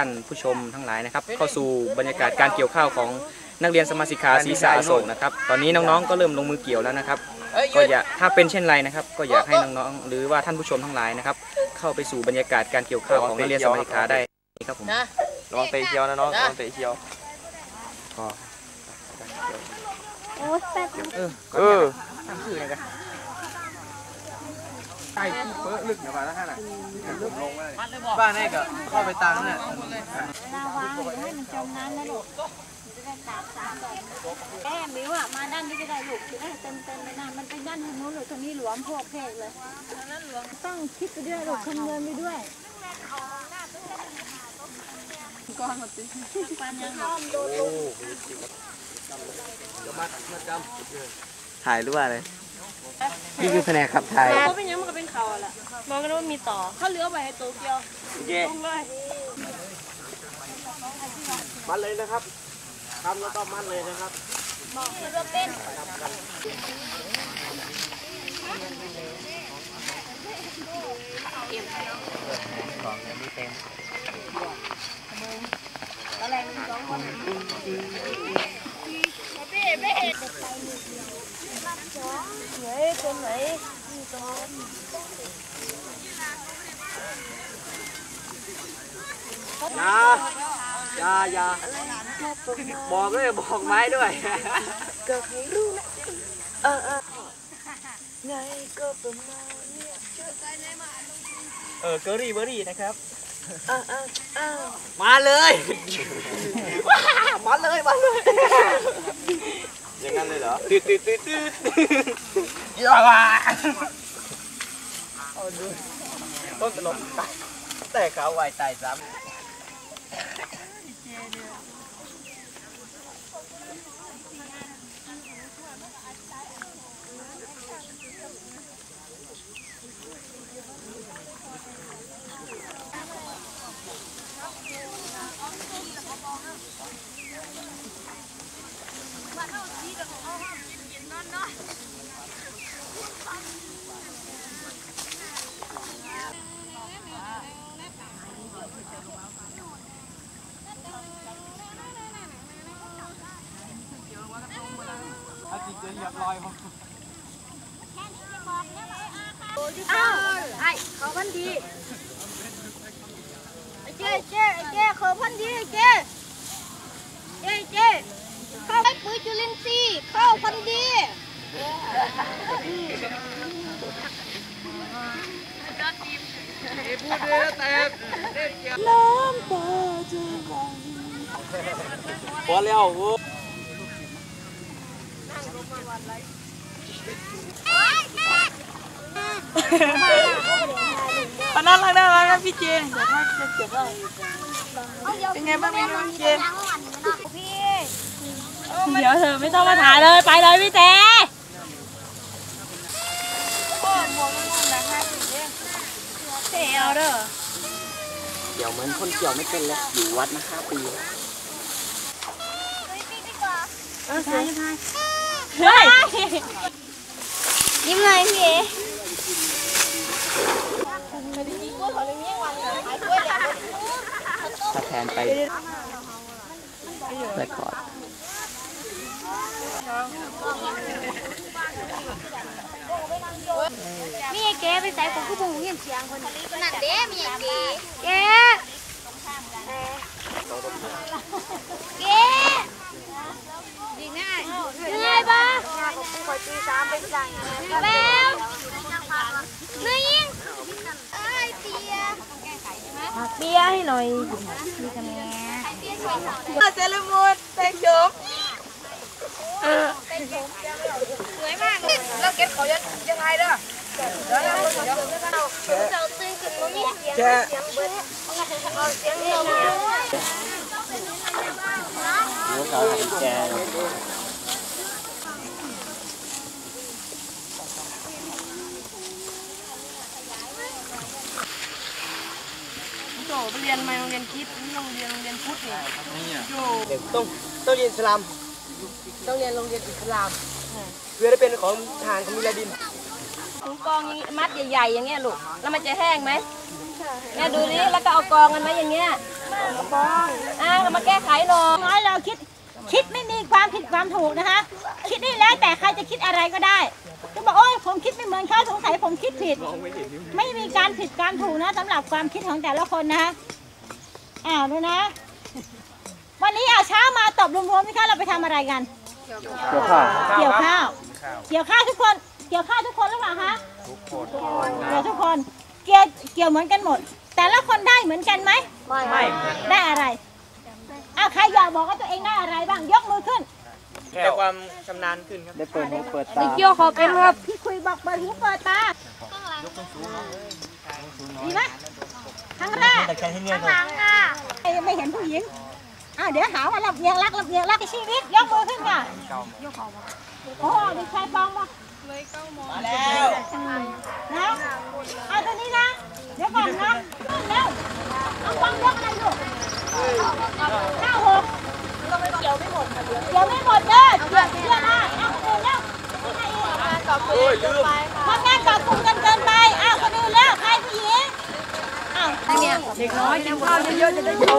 านผู้ชมทั้งหลายนะครับเข้าสู่บรรยากาศการเกี่ยวข้าวของนักเรียนสมาชิกาศรีสะอโศกนะครับตอนนี้น้องๆก็เริ่มลงมือเกี่ยวแล้วนะครับก็อยากถ้าเป็นเช่นไรนะครับก็อยากให้น้องๆหรือว่าท่านผู้ชมทั้งหลายนะครับเข้าไปสู่บรรยากาศการเกี่ยวข้าวของนักเรียนสมาชิกาได้ครับผมระวังเตะเขียวนะน้องระวังเตะเขียวก็ตั้งชื่ออะไรกันใต้ที่เปิดลึกนะบ้านท่านอ่ะลึกลงเลยบ้านนี่ก็เข้าไปตังเนี่ยลาวาให้มันจมน้ำนะลูกจะได้ตากสารแก้มิวอ่ะมาด้านนี้ก็ได้ลูกจะได้เต็มเลยนะมันเป็นด้านทางโน้นหรือทางนี้หลวมพวกเพกเลยต้องคิดไปด้วยลูกคำนวณไปด้วยก้อนหมดเลยปันยังหอมโดนถ่ายหรือว่าอะไรนี่คือแผนกขับถ่ายเขาเป็นยังมันก็เป็นเขาแหละมองกันว่ามีต่อเขาเลี้ยวไปให้โตเกียวลงเลยมันเลยนะครับทำแล้วต้องมันเลยนะครับบอกคือว่าเป็นของยังไม่เต็มตะแรงสองคนไม่เห็นไหนตัวไหนอย่าบอกด้วยบอกไม้ด้วยก็ให้รู้นะไงก็ประมาณนี้เกอรี่เบอรี่นะครับมาเลยมาเลยอย่างนั้นเลยเหรอตืดอย่าว่าต้นตลกแต่เขาไวตายซ้ำอ้าวไอ้เขาพันดีเจ๊เขาพันดีเจ๊เข้าไปปุ๋ยจุลินทรีย์เข้าพันดีน้ำตาจะไหลพอแล้วน่ารักนะพี่เจนเดี๋ยวถ้าจะเก็บได้เป็นไงบ้างพี่เจนเดี๋ยวเธอไม่ต้องมาถ่ายเลยไปเลยพี่เจเสียวเด้อเดี๋ยวเหมือนคนเกี่ยวไม่เป็นแล้วอยู่วัดมา5 ปีใช่เฮ้ยยิ้มเลยพี่ถ้าแทนไปเรคคอร์ดมีไอ้แกไปใส่ผมก็บุ้งเงียบเสียงคนนี้นั่นเด้มีไอ้แกดีง่ายง่ายปะคอยตี3เป็นจังแล้วเนื้อยิงเบียร์ให้หน่อยมีกระแมเซเลมูนเต็งจบสวยมากเราเก็บเขายังไงเด้อเราตื่นขึ้นมามีเสียงเบิดเสียงเรารู้เขาทำแกโจไปเรียนมาโรงเรียนคิดนี่โรงเรียนพุทธเนี่ยเด็กต้องเรียนอิสลามต้องเรียนโรงเรียนอิสลามเพื่อได้เป็นของทหารของมิลาดินถุงกองมัดใหญ่ๆอย่างเงี้ยลูกแล้วมันจะแห้งไหมใช่เนี่ยดูนี่แล้วก็เอากองกันไหมอย่างเงี้ยเรามาแก้ไขหน่อยน้อยเราคิดไม่มีความผิดความถูกนะคะ คิดนี่แล้วแต่ใครจะคิดอะไรก็ได้จะบอกโอ้ยผมคิดไม่เหมือนเขาสงสัยผมคิดผิดไม่มีการผิดการถูกนะสำหรับความคิดของแต่ละคนนะคะดูนะวันนี้เช้ามาตบรวมๆนี่ค่ะเราไปทำอะไรกันเกี่ยวข้าวทุกคนเกี่ยวข้าวทุกคนหรือเปล่าคะเกี่ยวทุกคนเกี่ยวเหมือนกันหมด แต่ละคนได้เหมือนกันไหมไม่ได้อะไรใครอยากบอกว่าตัวเองได้อะไรบ้างยกมือขึ้นได้ความชำนาญขึ้นครับได้เปิดหูเปิดตาเกี่ยวขอเป็นครับพี่คุยบอกเปิดหูเปิดตาดีไหมครั้งแรกข้างหลังไม่เห็นผู้หญิงเดี๋ยวหาว่ารับเยียงรักในชีวิตยกมือขึ้นค่ะโอ้ดีใครปองมาแล้วนะตัวนี้นะเดี๋ยวก่อนนะเร็วเอาปองยกอะไรลูก9-6เกี่ยวไม่หมดเกี่ยวไม่หมดเด้อเชื่อได้คนอื่นแล้วทำงานก่อกลุ่มกันเกินไปคนอื่นแล้วใครผู้หญิงเด็กน้อยกินข้าวเยอะๆจะได้โต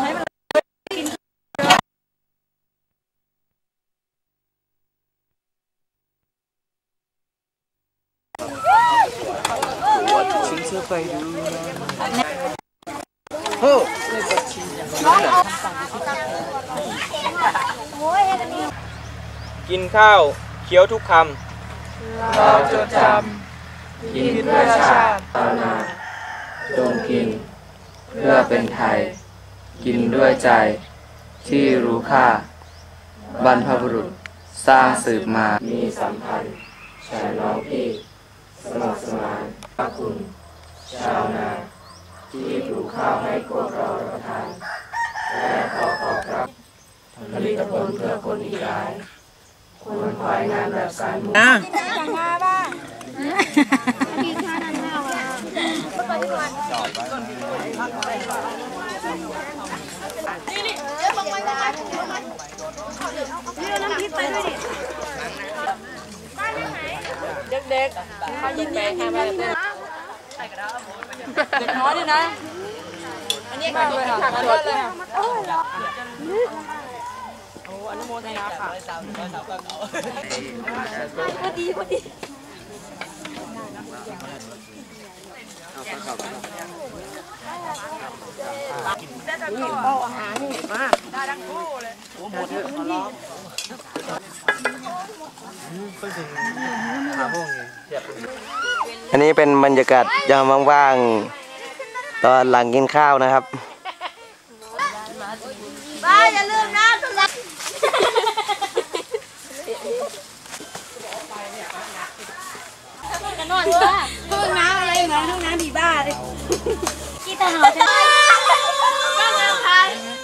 กินข้าวเคี้ยวทุกคำเราจดจำกินเพื่อชาติจงกินเพื่อเป็นไทยกินด้วยใจที่รู้ค่าบรรพบุรุษสร้างสืบมามีสัมพันธ์ชายน้องพี่สมัครสมานพระคุณชาวนาที่ปลูกข้าวให้พวกเรารับประทานและขอขอบรับผลิตผลเพื่อคนอีกหลายควรปล่อยงานแบบสายมุขเด็กๆเขายินแม่ทำอะไรเด็กน้อยนี่นะอันนี้ก็เลยค่ะกันเลยโอ้อนุโมทนาค่ะพอดีเอาอาหารนี่มาได้ทั้งคู่เลยโอ้หมดเลยขอร้องอันนี้เป็นบรรยากาศยามว่างๆตอนหลังกินข้าวนะครับป้าอย่าลืมนะสำหรับกันนอนว่าห้องน้ำอะไรเหมือนห้องน้ำผีบ้าเลยกี่ตาหอจะก็งานไทย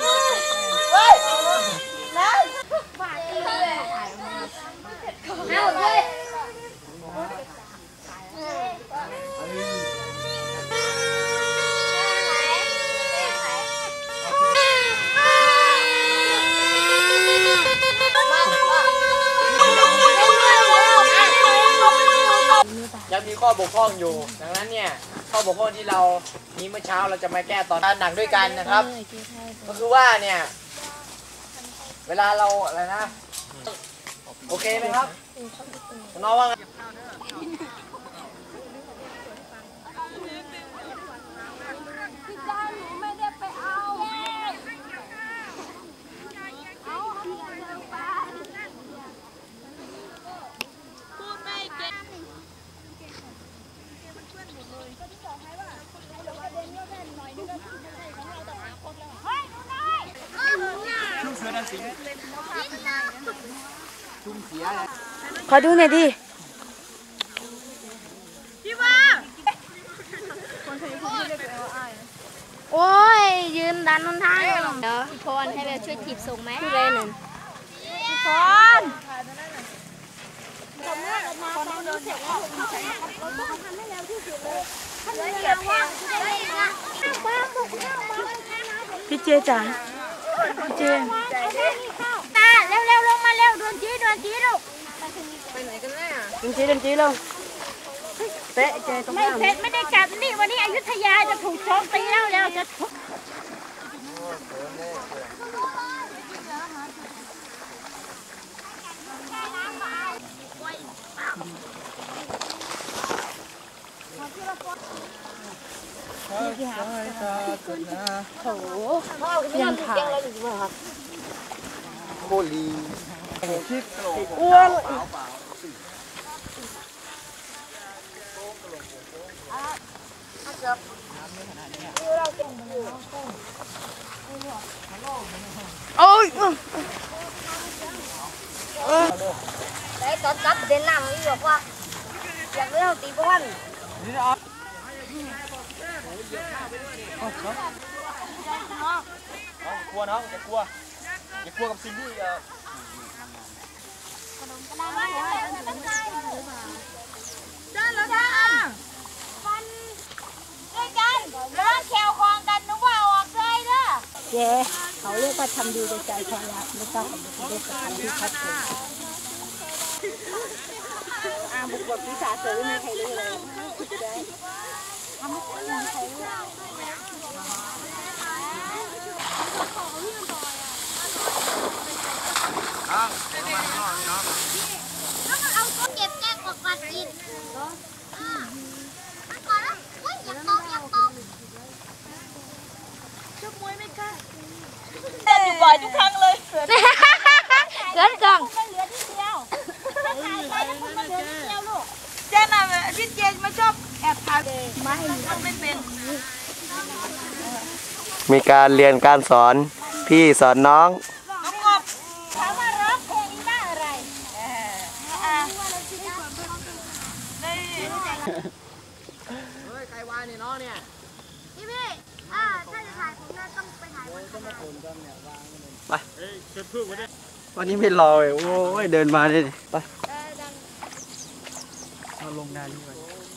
แล้วเอาเลยยังมีข้อบกพร่องอยู่ดังนั้นเนี่ยข้อบกพร่องที่เรานี้เมื่อเช้าเราจะมาแก้ตอนหนักด้วยกันนะครับก็คือว่าเนี่ยเวลาเราอะไรนะโอเคไหมครับน้องว่าไงขอดูหน่อยดิโอ้ยยืนดันนนทางเดี๋ยวพี่พรให้แบบช่วยถีบส่งไหมพี่เรนพี่พรพี่เจจ๋าพี่เจตาเร็วๆลงมาเร็วโดนจี้ลูกไปไหนกันแน่เดินจี้ลงเสร็จไม่ได้กลับนี่วันนี้อยุธยาจะถูกโจมตีแล้วจะทุกยังถ่ายโคลีอ้วน โอ้ยแต่ตอนกลับเดินหน้ามันบอกว่าอยากเล่าตีบ้านกลัวน้องอย่ากลัวกับสิ่งที่เดินแล้วนะฟันด้วยกันแล้วแควคองกันนึกว่าออกเลยเด้อเจ๊เขาเรียกว่าทำดีในใจพอละไม่ต้องเรียกว่าทำที่ชัดเจนบุกบดวิสาสือไม่ใครรู้เลยทำไม่ได้ใครรู้แล้วมันเอาตัวเก็บแก้กว่ากินมันก่อนแล้วอยากตกชุบมวยไม่กล้าเต้นอยู่บ่อยทุกครั้งเลยเกินกล่องมันเหลือที่เดียวถ่ายไปแล้วมันเหลือที่เดียวลูกเจ๊น่ะพี่เจนไม่ชอบแอบถ่ายไม่ทำไม่เป็นมีการเรียนการสอนพี่สอนน้องน้องกบถามว่าร้องเพลงได้อะไรใครว่านี่น้องเนี่ยพี่ถ้าจะถ่ายผมน่าต้องไปถ่ายคนข้างหน้าวันนี้ไม่รอเลยโอ้ยเดินมาเลยไปเอาลงนาดีกว่า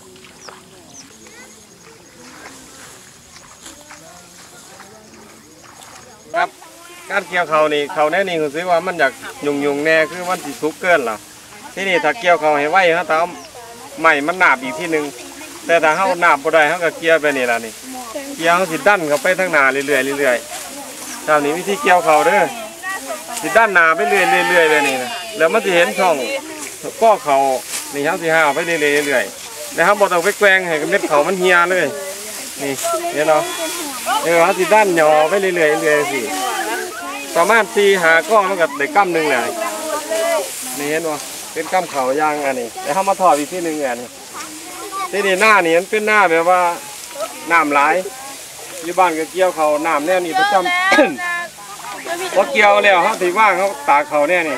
ครับการเกี่ยวเขานี่เขาแน่นี่คือว่ามันอยากยุ่งแน่คือมันสิทุกเกินล่ะที่นี่ถ้าเกี่ยวเขาให้ไว้เขาต้องใหม่มันหนาบอีกที่หนึ่งแต่ถ้าเขาหนาบบ่ได้เขาก็เกี่ยวไปนี่ล่ะนี่เกี่ยวเขาสิดันเขาไปทางหน้าเรื่อยๆตามนี้วิธีเกี่ยวเขาเด้อสิด้านหน้าไปเรื่อยๆไปนี่นะแล้วมันจะเห็นช่องก้อเขานี่เขาสิหาไปเรื่อยๆแล้วเขาบอกต้องไปแกว่งให้เม็ดเขามันเหี่ยเลยนี่เห็นเนาะเขาสิด้านหย่อไปเรื่อยๆสิประมาณ4-5ก้อมันก็ได้กั้มหนึ่งเลยนี่เห็นว่าเป็นกั้มเขาย่างอันนี้แล้วเขามาถอดอีกที่หนึ่งอันนี้ที่นี่หน้านี่มันเป็นหน้าแบบว่าน้ำไหลอยู่บ้านก็เกี่ยวเขาน้ำแน่นี่ประจำ พอเกี่ยวแล้วเขาถือว่าเขาตากเขาเนี่ยนี่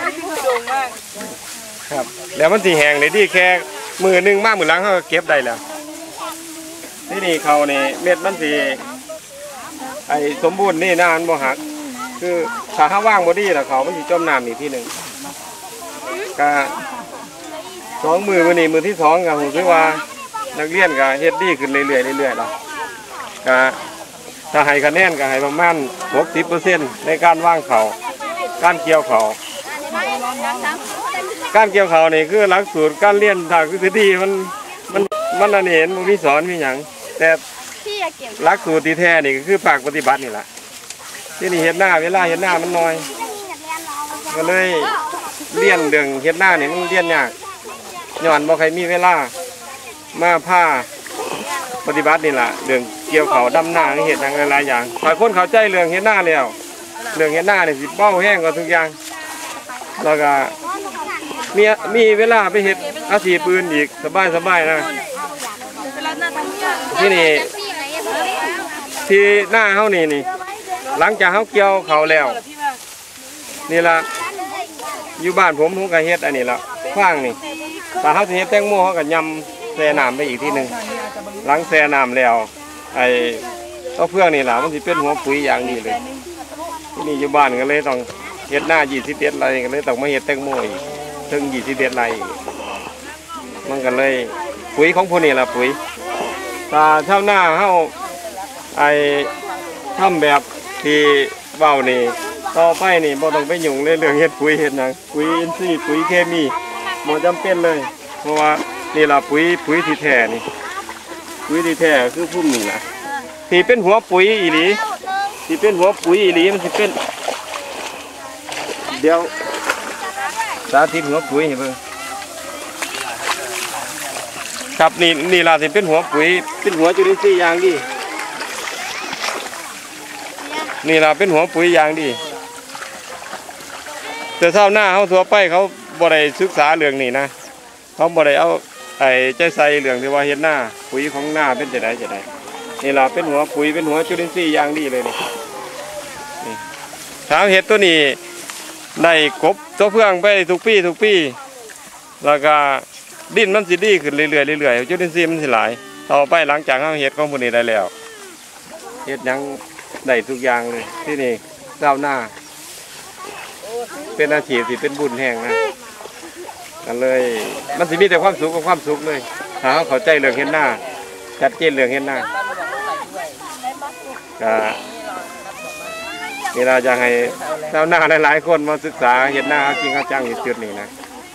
ครับแล้วมันสีแห้งเลยที่แค่มือหนึ่งมากมือหลังเขาก็เก็บได้แล้วที่นี่เขานี่เม็ดมันสีไอ้สมบูรณ์นี่นานบ่หักคือถ้าเขาว่างบ่ดีแล้วเขามันสีจมน้ำอีกที่หนึ่งก็2 มือมือนี่มือที่2กับผมคิดว่านักเรียนก็เฮ็ดดีขึ้นเรื่อยๆแล้วก็ถ้าให้คะแนนก็ให้ประมาณ 60% ในการว่างเขาการเกี่ยวเขาการเกี่ยวเขานี่คือหลักสูตรการเรียนทางทฤษฎีมันอันนี้เห็นมันมีสอนมีอย่างแต่หลักสูตรที่แท้นี่ก็คือภาคปฏิบัตินี่แหละที่นี่เห็นหน้าเวลาเห็นหน้ามันน้อยก็เลยเรียนเรื่องเห็นหน้านี่มันเรียนยากย้อนบ่ใครมีเวลามาผ้าปฏิบัตินี่แหละเรื่องเกี่ยวเขาดำหน้าเห็นทางหลายอย่างหลายคนเข้าใจเรื่องเห็นหน้าแล้วเรื่องเห็นหน้านี่สิเบ้าแห้งกว่าทุกอย่างแล้วก็มีเวลาไปเห็ดอาชีพปืนอีกสบายนะที่นี่ที่หน้าเขานี่หลังจากเขาเกี่ยวเขาแล้วนี่ละอยู่บ้านผมก็เฮ็ดอันนี้ละฟางนี่แต่เขาจะเฮ็ดแตงโมเขาก็ยำแช่น้ำไปอีกที่หนึ่งหลังแช่น้ำแล้วไอ้เอาเพื่องนี่แหละมันสิเป็นหัวปุ๋ยอย่างดีเลยที่นี่อยู่บ้านก็เลยต้องเฮ็ดหน้า21 ไร่ก็เลยต้องมาเฮ็ดแตงโมอีกถึง21 ไร่มันก็เลยปุ๋ยของพวกนี้แหละปุ๋ยถ้าชาวนาเฮาไอ้ทำแบบที่เว้านี่ต่อไปนี่บ่ต้องไปยุ่งเรื่องเฮ็ดปุ๋ยเฮ็ดหยังปุ๋ยอินทรีย์ปุ๋ยเคมีบ่จำเป็นเลยเพราะว่านี่ล่ะปุ๋ยที่แท้นี่ปุ๋ยที่แท้คือพุ่มนี่นะที่เป็นหัวปุ๋ยอีหลีที่เป็นหัวปุ๋ยอีหลีมันสิเป็นเดี๋ยวสาธิตหัวปุ๋ยให้เบิ่งครับนี่ล่ะสิเป็นหัวปุ๋ยเป็นหัวจุลินทรีย์อย่างดีนี่ล่ะเป็นหัวปุ๋ยอย่างดีแต่ชาวนาเขาทั่วไปเขาบ่ได้ศึกษาเรื่องนี้นะเขาบ่ได้เอาใจใส่เรื่องที่ว่าเฮ็ดหน้าปุ๋ยของหน้าเป็นจะได้นี่ล่ะเป็นหัวปุ๋ยเป็นหัวจุลินทรีย์อย่างดีเลยนี่ถ้าเฮ็ดตัวนี้ได้กบตัวเพื่องไปทุกปีแล้วก็ดินมันสิดีขึ้นเรื่อยๆจุลินทรีย์มันสิหลายต่อไปหลังจากเฮาเฮ็ดของพวกนี้ได้แล้วเฮ็ดหยังได้ทุกอย่างเลยที่นี่ชาวนาเป็นอาชีพที่เป็นบุญแห่งนะกันเลยมันสิมีแต่ความสุขกับความสุขเลยถ้าเข้าใจเรื่องเฮ็ดหน้าชัดเจนเรื่องเฮ็ดหน้าก็นี่เราจะให้ชาวนาหลายๆคนมาศึกษาเฮ็ดหน้าจริงจังอยู่จุดนี้นะ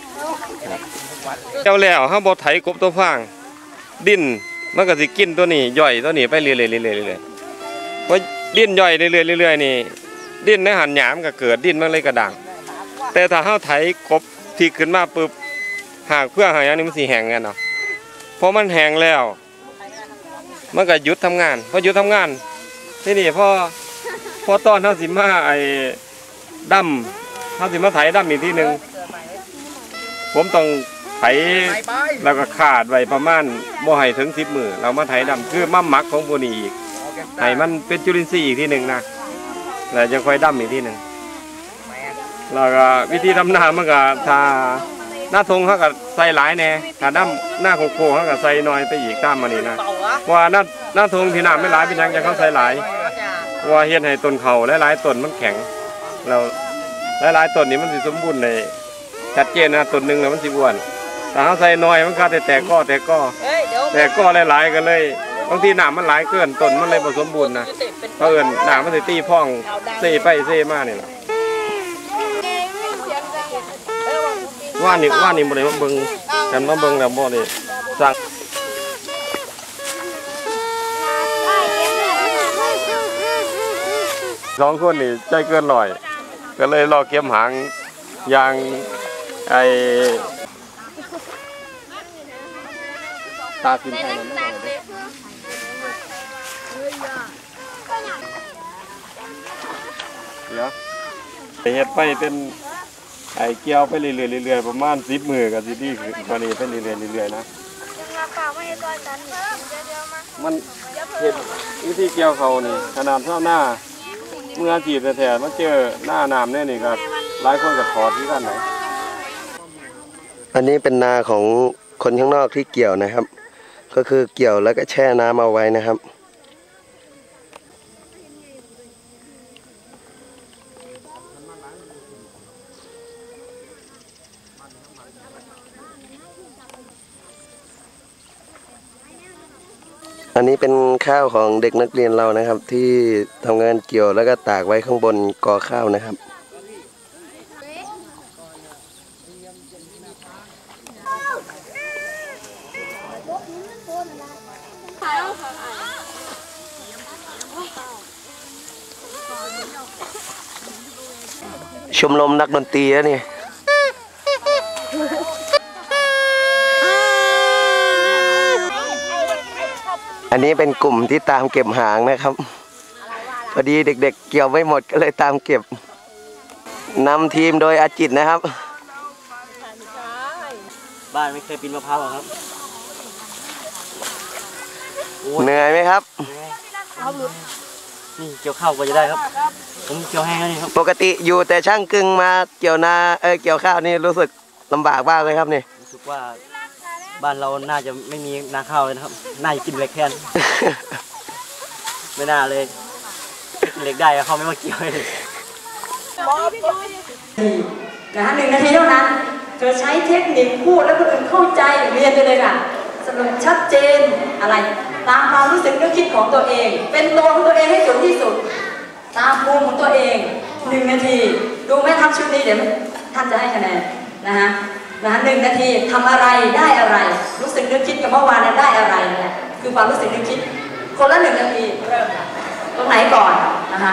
เจ้าแล้วเฮาบ่ไถกบตัวฟางดินมันก็สิกินตัวนี้ย่อยตัวนี้ไปเรื่อยๆเพราะดินย่อยเรื่อยๆนี่ดินในหันหยามก็เกิดดินมันเลยกระด่างแต่ถ้าเฮาไถกบที่ขึ้นมาปึ๊บหากเพื่อหาอย่างนี้มันสิแห้งกันเนาะพอมันแห้งแล้วมันก็หยุดทำงานพอหยุดทำงานที่นี่พอตอนเฮาสิมาดำเฮาสิมาไถดำอีกทีนึงผมต้องไถแล้วก็ขาดไว้ประมาณบ่ให้ถึง10 มื้อเรามาไถดำคือมาหมักของพวกนี้อีกให้มันเป็นจุลินทรีย์อีกทีนึงนะแล้วจะค่อยดำอีกทีนึงแล้วก็วิธีทำนามันก็ถ้าหน้าทงเขาก็ใส่หลายแน่ถ้าหน้าโคโค่เขาก็ใส่น้อยไปอีกตามมานี่นะว่าหน้าทงที่น้ำไม่หลายเป็นยังจะเขาใส่หลายว่าเฮ็ดให้ต้นเขาหลายๆต้นมันแข็งแล้วหลายๆต้นนี้มันสิสมบูรณ์ในชัดเจนนะต้นหนึ่งแล้วมันสิอ้วนแต่เขาใส่น้อยมันก็แต่ก้อหลายๆกันเลยบางทีน้ำมันหลายเกินต้นมันเลยผสมบูรณ์นะเพราะเอิญน้ำมันสิตีพ่องเซ่ไปเซ่มาเนี่ยนะว่านี่บ่ได้มาเบิ่งกันมาเบิ่งแล้วบ่ได้สั่งสองคนนี่ใจเกินหน่อยก็เลยรอเก็บหางยางตาขึ้นไปนั่นเดี๋ยวเฮ็ดไปเป็นเกี่ยวไปเรื่อยๆประมาณ10 มื้อก็สิดีขึ้นกว่านี้ไปเรื่อยๆนะมันเฮ็ดวิธีเกี่ยวเขานี่ขนาดเท่าหน้าเมื่ออาชีพแท้ๆมาเจอหน้าน้ำเนี่ยนี่ก็หลายคนก็ถอดที่กันไหนอันนี้เป็นนาของคนข้างนอกที่เกี่ยวนะครับก็คือเกี่ยวแล้วก็แช่น้ำเอาไว้นะครับอันนี้เป็นข้าวของเด็กนักเรียนเรานะครับที่ทำงานเกี่ยวแล้วก็ตากไว้ข้างบนกอข้าวนะครับชมรมนักดนตรีแล้วนี่อันนี้เป็นกลุ่มที่ตามเก็บหางนะครับพอดีเด็กๆเกี่ยวไม่หมดก็เลยตามเก็บนำทีมโดยอาจิตนะครับบ้านไม่เคยปีนมะพร้าวครับเหนื่อยไหมครับนี่เกี่ยวข้าวก็จะได้ครับผมเกี่ยวแห้งนี่ครับปกติอยู่แต่ช่างกึ่งมาเกี่ยวนาเกี่ยวข้าวนี่รู้สึกลำบากบ้างเลยครับนี่รู้สึกว่าบ้านเราน่าจะไม่มีนาข้าวเลยนะครับน่าจะกินเหล็กแทนไม่น่าเลยเหล็กได้เขาไม่มาเกี่ยวเลยนะคะ1 นาทีเท่านั้นเธอใช้เทคนิคพูดแล้วคนอื่นเข้าใจเรียนไปเลยค่ะสรุปชัดเจนอะไรตามความรู้สึกนึกคิดของตัวเองเป็นตัวของตัวเองให้สูงที่สุดตามภูมิของตัวเอง1 นาทีดูแม่ทัพชุดนี้เดี๋ยวท่านจะให้คะแนนนะคะนะ1 นาทีทำอะไรได้อะไร รู้สึกนึกคิดกับเมื่อวานได้อะไรเนี่ยคือความรู้สึกนึกคิดคนละ1 นาทีเริ่มตรงไหนก่อนนะคะ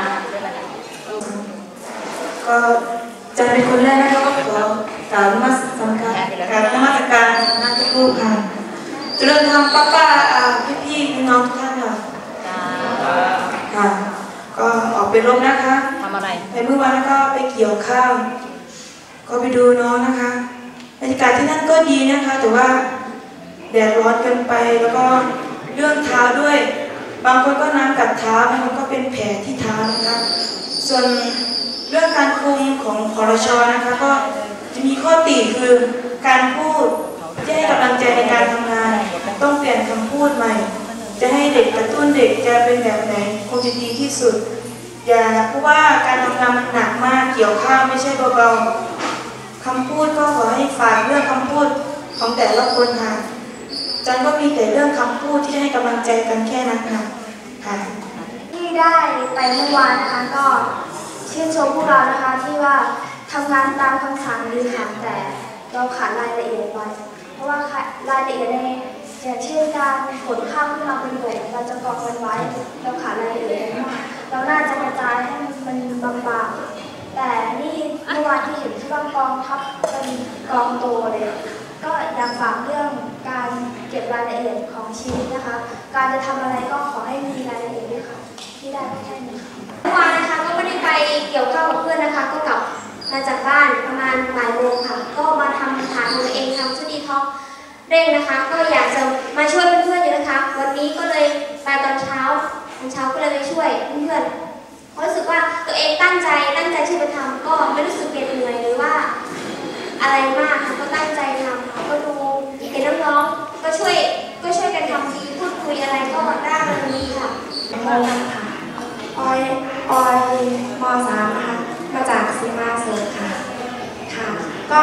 ก็จะเป็นคนแรกนะคะก็ขอกล่าวนมัสการนักทุกค่ะเจริญธรรมป้าพี่น้องทุกท่านค่ะค่ะก็ออกไปรบนะคะทำอะไรในเมื่อวานก็ไปเกี่ยวข้าวก็ไปดูน้องนะคะบรรยากาศที่นั่นก็ดีนะคะแต่ว่าแดดร้อนเกินไปแล้วก็เรื่องเท้าด้วยบางคนก็น้ำกัดเท้าบางคนก็เป็นแผลที่เท้านะคะส่วนเรื่องการคุมของพรช.นะคะก็จะมีข้อติคือการพูดจะให้กำลังใจในการทำงานต้องเปลี่ยนคำพูดใหม่จะให้เด็กกระตุ้นเด็กจะเป็นแบบไหนคงจะดีที่สุดอย่าเพราะว่าการทำงานมันหนักมากเกี่ยวข้าวไม่ใช่เบาๆคำพูดก็ขอให้ฝากเรื่องคำพูดของแต่ละคนค่ะจันก็มีแต่เรื่องคำพูดที่จะให้กำลังใจกันแค่นั้นค่ะที่ได้ไปเมื่อวานนะคะก็ชื่นชมพวกเรานะคะที่ว่าทำงานตามคำสั่งดีค่ะแต่เราขาดรายละเอียดไว้เพราะว่ารายละเอียดในอย่างเช่นการขนข้าวขึ้นมาบนบกเราจะกองมันไว้เราขาดรายละเอียดมากเราน่าจะกระจายให้มันบางๆแต่นี่เมื่อวานที่เห็นที่ว่ากองทัพเป็นกองโตเลยก็อยากฝากเรื่องการเก็บรายละเอียดของชีวิตนะคะการจะทำอะไรก็ขอให้มีรายละเอียดด้วยค่ะที่ได้แค่นี้เมื่อวานนะคะก็ไม่ได้ไปเกี่ยวข้าวกับเพื่อนนะคะก็กลับมาจากบ้านประมาณบ่ายโมงค่ะก็มาทำฐานของตัวเองทำชุดดีท็อกเร่งนะคะก็อยากจะมาช่วยเพื่อนๆอยู่นะคะวันนี้ก็เลยไปตอนเช้าก็เลยไปช่วยเพื่อนรู้สึกว่าตัวเองตั้งใจที่จะทำก็ไม่รู้สึกเหนื่อยหรือว่าอะไรมากค่ะก็ตั้งใจทำก็ดูเห็นน้องๆก็ช่วยกันทำดีพูดคุยอะไรก็ได้วันนี้ค่ะออยม.3 นะคะมาจากซีมาเซิร์ค่ะก็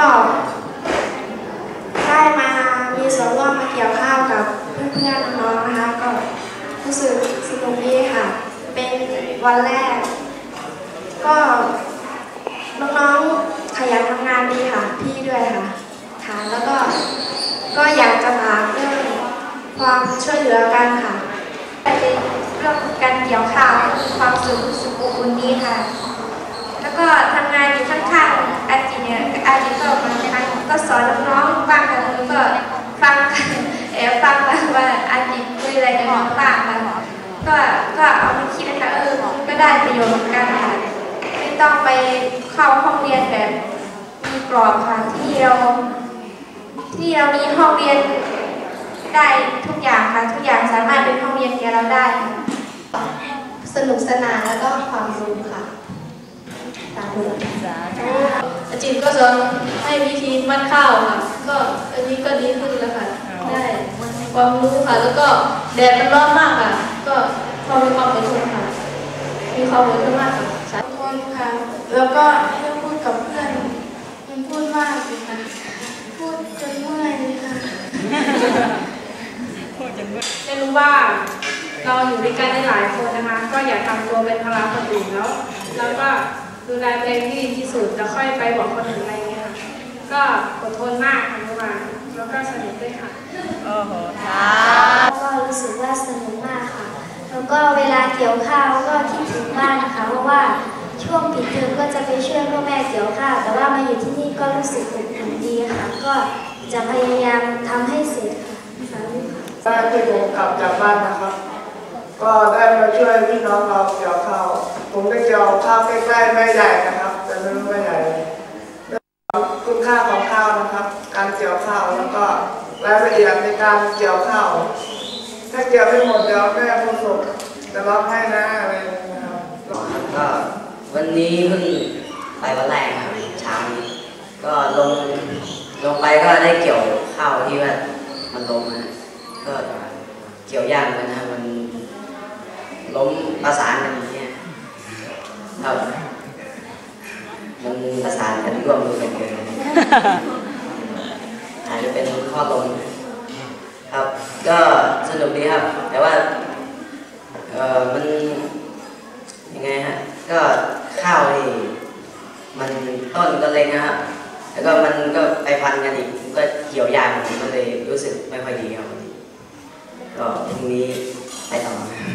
ได้มามีส่วนร่วมมาเกี่ยวข้าวกับเพื่อนๆน้องๆนะคะก็รู้สึกสนุกดีค่ะเป็นวันแรกก็น้องๆขยันทำงานดีค่ะพี่ด้วยค่ะแล้วก็อยากจะถามเรื่องความช่วยเหลือกันค่ะเป็นเรื่องการเกี่ยวข้าวมีความสุขอบอุ่นดีค่ะแล้วก็ทำงานอยู่ข้างๆอาจิเนี่ยอาจิก็มาก็สอนน้องๆบ้างกันแล้วก็ฟังว่าอาจิคุยอะไรกันบ้างค่ะก็เอามาคิดนะคะก็ได้ประโยชน์เหมือนกันค่ะไม่ต้องไปเข้าห้องเรียนแบบมีกรอบค่ะที่เรามีห้องเรียนได้ทุกอย่างค่ะทุกอย่างสามารถเป็นห้องเรียนแก่เราได้สนุกสนานแล้วก็ความรู้ค่ะอาจารย์ก็สอนให้วิธีมัดข้าวค่ะก็อันนี้ก็ดีขึ้นแล้วค่ะได้ความรู้ค่ะแล้วก็แดดมันร้อนมากค่ะก็พอมีความอดทนค่ะมีความอดทนมากค่ะอดทนค่ะแล้วก็ให้พูดกับเพื่อนมันพูดมากเลยค่ะพูดจนเมื่อยเลยค่ะได้รู้ว่าเราอยู่ด้วยกันได้หลายคนนะคะก็อย่าทำตัวเป็นภาระคนอื่นแล้วก็ดูแลตัวเองที่ดีที่สุดแล้วค่อยไปบอกคนอื่นอะไรเงี้ยค่ะก็อดทนมากค่ะเมื่อวานแล้วก็สนุกด้วยค่ะก็รู้สึกว่าสนุกมากค่ะแล้วก็เวลาเกี่ยวข้าวก็คิดถึงบ้านนะคะเพราะว่าช่วงปิดเทอมก็จะไปช่วยพ่อแม่เกี่ยวข้าวแต่ว่ามาอยู่ที่นี่ก็รู้สึกอบอุ่นดีค่ะก็จะพยายามทำให้เสร็จค่ะได้ที่ผมกลับจากบ้านนะครับก็ได้มาช่วยพี่น้องเราเกี่ยวข้าวผมได้เกี่ยวข้าวใกล้ๆไม่ใหญ่นะครับแต่ไม่รู้ไม่ใหญ่คุณค่าของข้าวนะครับการเกี่ยวข้าวแล้วก็รายละเอียดในการเกี่ยวข้าวถ้าเกี่ยวไม่หมดเดี๋ยวแม่ผู้ส่งจะรับให้นะอะไรนะครับก็วันนี้เพิ่งไปวันแรกครับเช้านี้ก็ลงไปก็ได้เกี่ยวข้าวที่ว่ามันล้มนะก็เกี่ยวยากเหมือนกันนะมันล้มประสานกันอย่างเงี้ยครับมันประสานกันร่วมมือกันเกินอาจจะเป็นข้อตรงครับก็สนุกดีครับแต่ว่ามันยังไงฮะก็ข้าวนี่มันต้นก็เล็กนะครับแล้วก็มันก็ไปพันกันอีกก็เกี่ยวยากผมก็เลยรู้สึกไม่ค่อยดีครับก็พรุ่งนี้ไปต่อ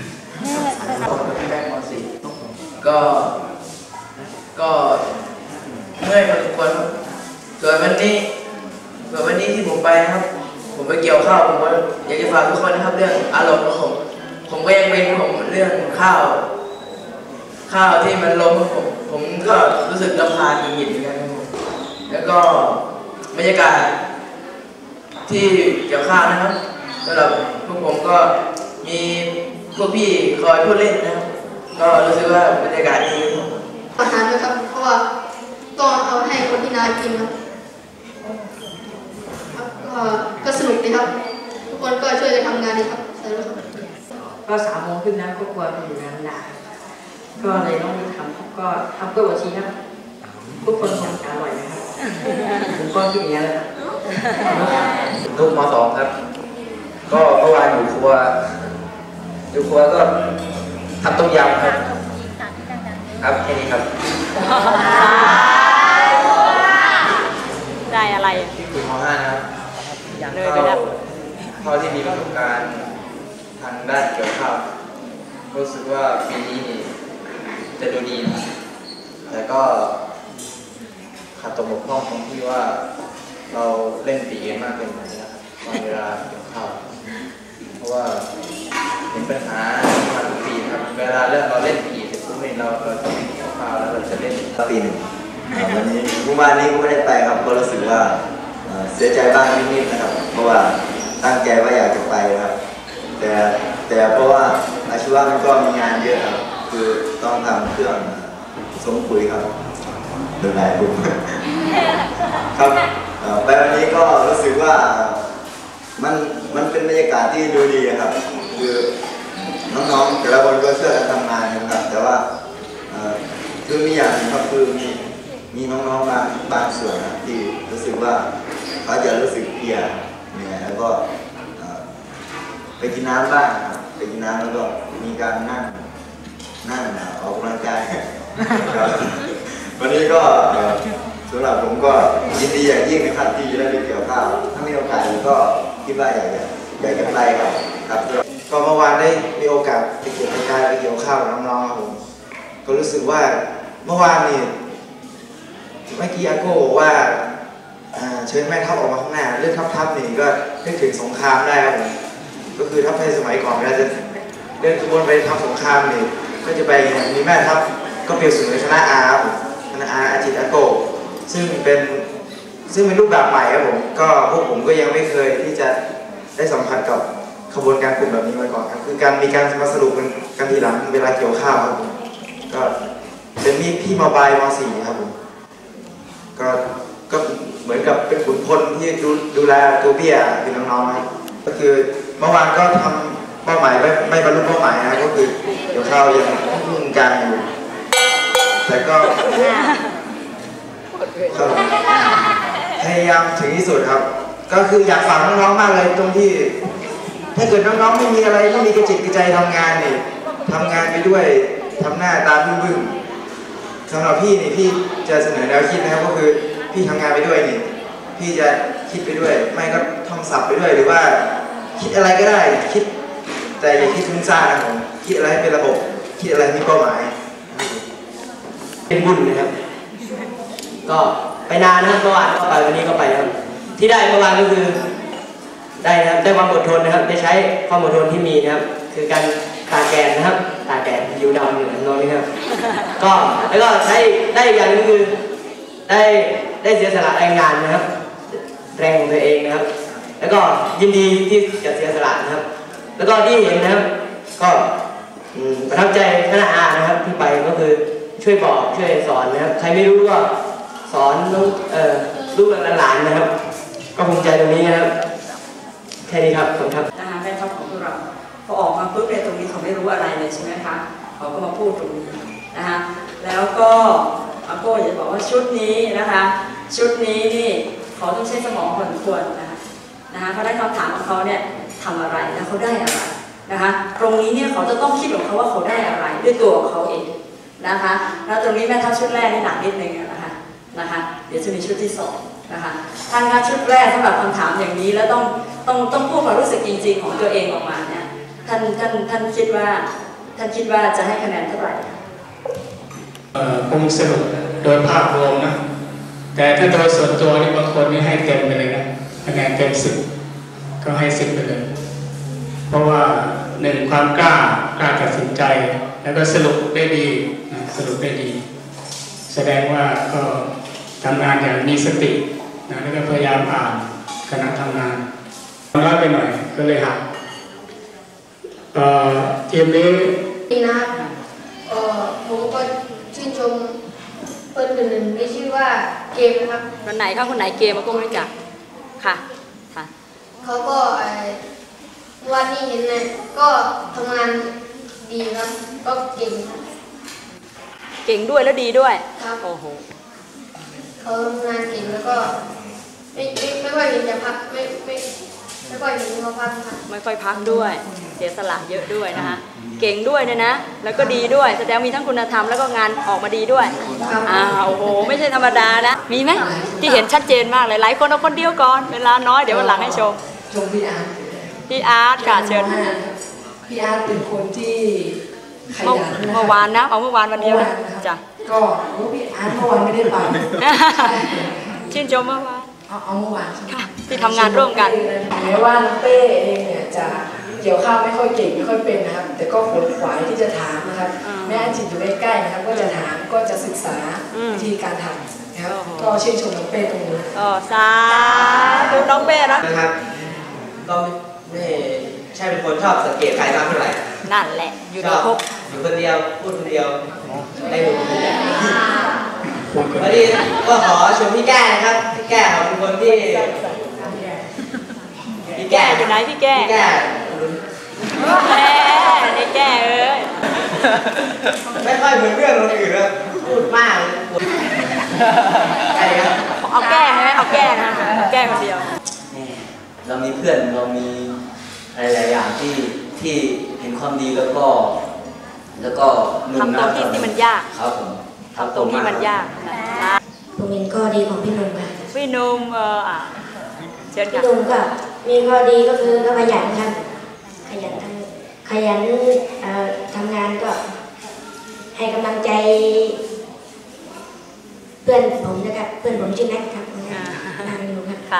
ก็เมื่อยพอสมควรส่วนวันนี้ที่ผมไปนะครับผมไปเกี่ยวข้าวผมก็อยากจะฝากทุกคนนะครับเรื่องอารมณ์ของผมก็ยังเป็นเรื่องข้าวที่มันล้มผมก็รู้สึกรำคาญหงุดหงิดเหมือนกันครับผมแล้วก็บรรยากาศที่เกี่ยวข้าวนะครับสำหรับพวกผมก็มีพวกพี่คอยพูดเล่นนะครับก็รู้สึกว่าบรรยากาศดีครับอาหารนะครับเพราะว่าต้องเอาให้คนที่นากินครับก็สนุกดีครับทุกคนก็ช่วยกันทำงานดีครับก็3 โมงครึ่งนะก็กลัวอยู่นานๆก็เลยต้องทำก็ทำกล้วยบวชชีครับทุกคนคงจะอร่อยนะครับผมก็คิดอย่างนี้แหละลูกม.2 ครับก็เมื่อวานอยู่ครัวก็ทำต้มยำครับแค่นี้ครับได้อะไรอยู่ม.5 นะครับเลยไปแล้วพ่อที่มีประสบการณ์ทางด้านเกี่ยวข้าวรู้สึกว่าปีนี้จะดูดีนะแต่ก็ขาดตกบกพร่องตรงที่ว่าเราเล่นปีกันมากเกินไปนะครับตอนเวลาเกี่ยวข้าวเพราะว่าเป็นปัญหามาทุกปีครับเวลาเราเล่นปีเสร็จปุ๊บเราจะเกี่ยวข้าวแล้วเราจะเล่นปี 1วันนี้เมื่อวานนี้ก็ไม่ได้ไปครับก็รู้สึกว่าเสียใจบ้างนิดๆนะครับเพราะว่าตั้งใจว่าอยากจะไปครับแต่เพราะว่าอาชีวะมันก็มีงานเยอะครับคือต้องทำเครื่องสมปุ๋ยครับโดยหลายบุคครับไปวันนี้ก็รู้สึกว่ามันเป็นบรรยากาศที่ดูดีครับคือน้องๆแต่ละคนก็ช่วยกันทำงานนะครับแต่ว่าคือมีอย่างนึงครับคือมีน้องๆบางส่วนนะที่รู้สึกว่าเขาจะรู้สึกเพลียเหนื่อยแล้วก็ไปกินน้ำบ้างครับไปกินน้ำแล้วก็มีการนั่งออกกำลังกายวันนี้ก็สำหรับผมก็ยินดีอย่างยิ่งนะครับที่ได้ไปเกี่ยวข้าวถ้ามีโอกาสก็คิดว่าอยากจะไปครับก็เมื่อวานได้มีโอกาสไปเกี่ยวข้าวกับน้องๆครับผมก็รู้สึกว่าเมื่อวานนี่เมื่อกี้อาโก้บอกว่าเชิญแม่ทัพออกมาข้างหน้าเรื่องทัพนี่ก็นึกถึงสงครามได้ครับผมก็คือทัพไทยสมัยก่อนเวลาจะเดินขบวนไปทัพสงครามนี่ก็จะไปมีแม่ทัพก็เปรียบเสมือนคณะอาอาจิตอาโก้ซึ่งเป็นรูปแบบใหม่ครับผมก็พวกผมก็ยังไม่เคยที่จะได้สัมผัสกับขบวนการกลุ่มแบบนี้มาก่อนครับคือมีการมาสรุปกันทีหลังเวลาเกี่ยวข้าวครับผมก็เป็นพี่ม.ปลายม.4 ครับผมก็เหมือนกับเป็นขุนพลที่ดูแลตัวเบี้ยคือน้องๆนะครับก็คือเมื่อวานก็ทำเป้าหมายไม่บรรลุเป้าหมายนะก็คือเกี่ยวข้าวยังมุ่งการอยู่แต่ก็พยายามถึงที่สุดครับก็คืออยากฝากน้องๆมากเลยตรงที่ถ้าเกิดน้องๆไม่มีอะไรไม่มีกระจิตกระใจทำงานนี่ทำงานไปด้วยทำหน้าตาบึ้งๆสำหรับพี่นี่พี่จะเสนอแนวคิดนะครับก็คือพี่ทำงานไปด้วยนี่พี่จะคิดไปด้วยไม่ก็ท่องศัพท์ไปด้วยหรือว่าคิดอะไรก็ได้คิดแต่อย่าคิดฟุ้งซ่านนะผมคิดอะไรให้เป็นระบบคิดอะไรมีเป้าหมายเป็นบุญนะครับก็ไปนานนะครับเมื่อวานก็ไปวันนี้ก็ไปครับที่ได้เมื่อวานก็คือได้นะครับได้ความอดทนนะครับได้ใช้ความอดทนที่มีนะครับคือการตากแกนนะครับตากแกนยูดำอยู่น้องนี่ครับก็แล้วก็ได้อีกอย่างนึงคือได้เสียสละแรงงานนะครับแรงของตัวเองนะครับแล้วก็ยินดีที่จะเสียสละนะครับแล้วก็ที่เห็นนะครับก็ประทับใจคณะอานะครับที่ไปก็คือช่วยบอกช่วยสอนนะครับใครไม่รู้ก็สอนลูกหลานๆนะครับก็ภูมิใจตรงนี้นะครับแค่นี้ครับขอบคุณครับแม่ทัพของพวกเราพอออกมาปุ๊บเนี่ยตรงนี้เขาไม่รู้อะไรเลยใช่ไหมคะเขาก็มาพูดตรงนี้นะคะแล้วก็อาโก้อยากบอกว่าชุดนี้นะคะชุดนี้นี่เขาต้องใช้สมองพอสมควรนะคะเขาได้คำถามของเขาเนี่ยทำอะไรแล้วเขาได้อะไรนะคะตรงนี้เนี่ยเขาจะต้องคิดของเขาว่าเขาได้อะไรด้วยตัวของเขาเองนะคะแล้วตรงนี้แม่ทัพชุดแรกนี่หนักนิดนึงนะคะนะคะเดี๋ยวจะมีชุดที่2นะคะท่านคะชุดแรกสำหรับคำถามอย่างนี้แล้วต้องพูดความรู้สึกจริงๆของตัวเองออกมาเนี่ยท่านคิดว่าจะให้คะแนนเท่าไหร่คงสรุปโดยภาพรวมนะแต่ถ้าโดยส่วนตัวนี่บางคนนี่ให้เต็มไปเลยนะคะแนนเต็ม10ก็ให้10ไปเลยเพราะว่า1ความกล้าตัดสินใจแล้วก็สรุปได้ดีนะสรุปได้ดีแสดงว่าก็ทำงานอย่างมีสตินะแล้วก็พยายามอ่านขณะทำงานน้อยไปหน่อยก็เลยหักทีมนี้ดีนะครับผมก็ชื่นชมเพื่อนคนหนึ่งที่ชื่อว่าเกมนะครับคนไหนคะคนไหนเกมมาก็ไม่รู้จักค่ะเขาก็วันนี้เห็นเลยก็ทำงานดีครับก็เก่งด้วยแล้วดีด้วยครับโอ้โหเขาทำงานเก่งแล้วก็ไม่ค่อยเห็นจะพักไม่ค่อยเห็นเขาพักค่ะไม่ค่อยพักด้วยเสียสละเยอะด้วยนะคะเก่งด้วยเนี่ยนะแล้วก็ดีด้วยแสดงมีทั้งคุณธรรมแล้วก็งานออกมาดีด้วยโอ้โหไม่ใช่ธรรมดานะมีไหมที่เห็นชัดเจนมากเลยหลายคนเอาคนเดียวก่อนเวลาน้อยเดี๋ยววันหลังให้ชมพี่อาร์ตค่ะเชิญพี่อาร์ตเป็นคนที่ขยันเมื่อวานนะเอาเมื่อวานวันเดียวนะจ้ะก็พี่อาร์ตเมื่อวานไม่ได้ไปชื่นชมเมื่อวานเอาเมื่อวานค่ะที่ทำงานร่วมกันแม้ว่าน้องเป้เองเนี่ยจะเกี่ยวข้าวไม่ค่อยเก่งไม่ค่อยเป็นนะครับแต่ก็ขวนขวายที่จะถามนะครับแม่จิตอยู่ใกล้ๆนะครับก็จะถามก็จะศึกษาวิธีการทำนะครับก็ชื่นชมน้องเป้ตรงนี้สาธุน้องเป้นะครับก็ไม่ใช่เป็นคนชอบสังเกตใครมากเท่าไหร่นั่นแหละอยู่ในคุกอยู่คนเดียวพูดคนเดียวได้ดูวันนี้ก็ขอชมพี่แก้นะครับพี่แก้เขาเป็นคนที่พี่แก้อยู่ไหนพี่แก้แก้ในแก้ไม่ค่อยเหมือนเพื่อนคนอื่นเลยพูดมากใช่ครับเอาแก้ใช่ไหมเอาแก้นะแก้คนเดียวเรามีเพื่อนเรามีอะไรหลายอย่างที่เห็นความดีแล้วก็ทำตัวที่มันยากครับผมทำตัวที่มันยากผมเห็นข้อดีของพี่นุ่มค่ะพี่นุ่มเชิญค่ะพี่นุ่มก็มีข้อดีก็คือก็ขยันครับขยันทำงานก็ให้กำลังใจเพื่อนผมนะครับเพื่อนผมชื่อแน็กครับนั่งอยู่ครับ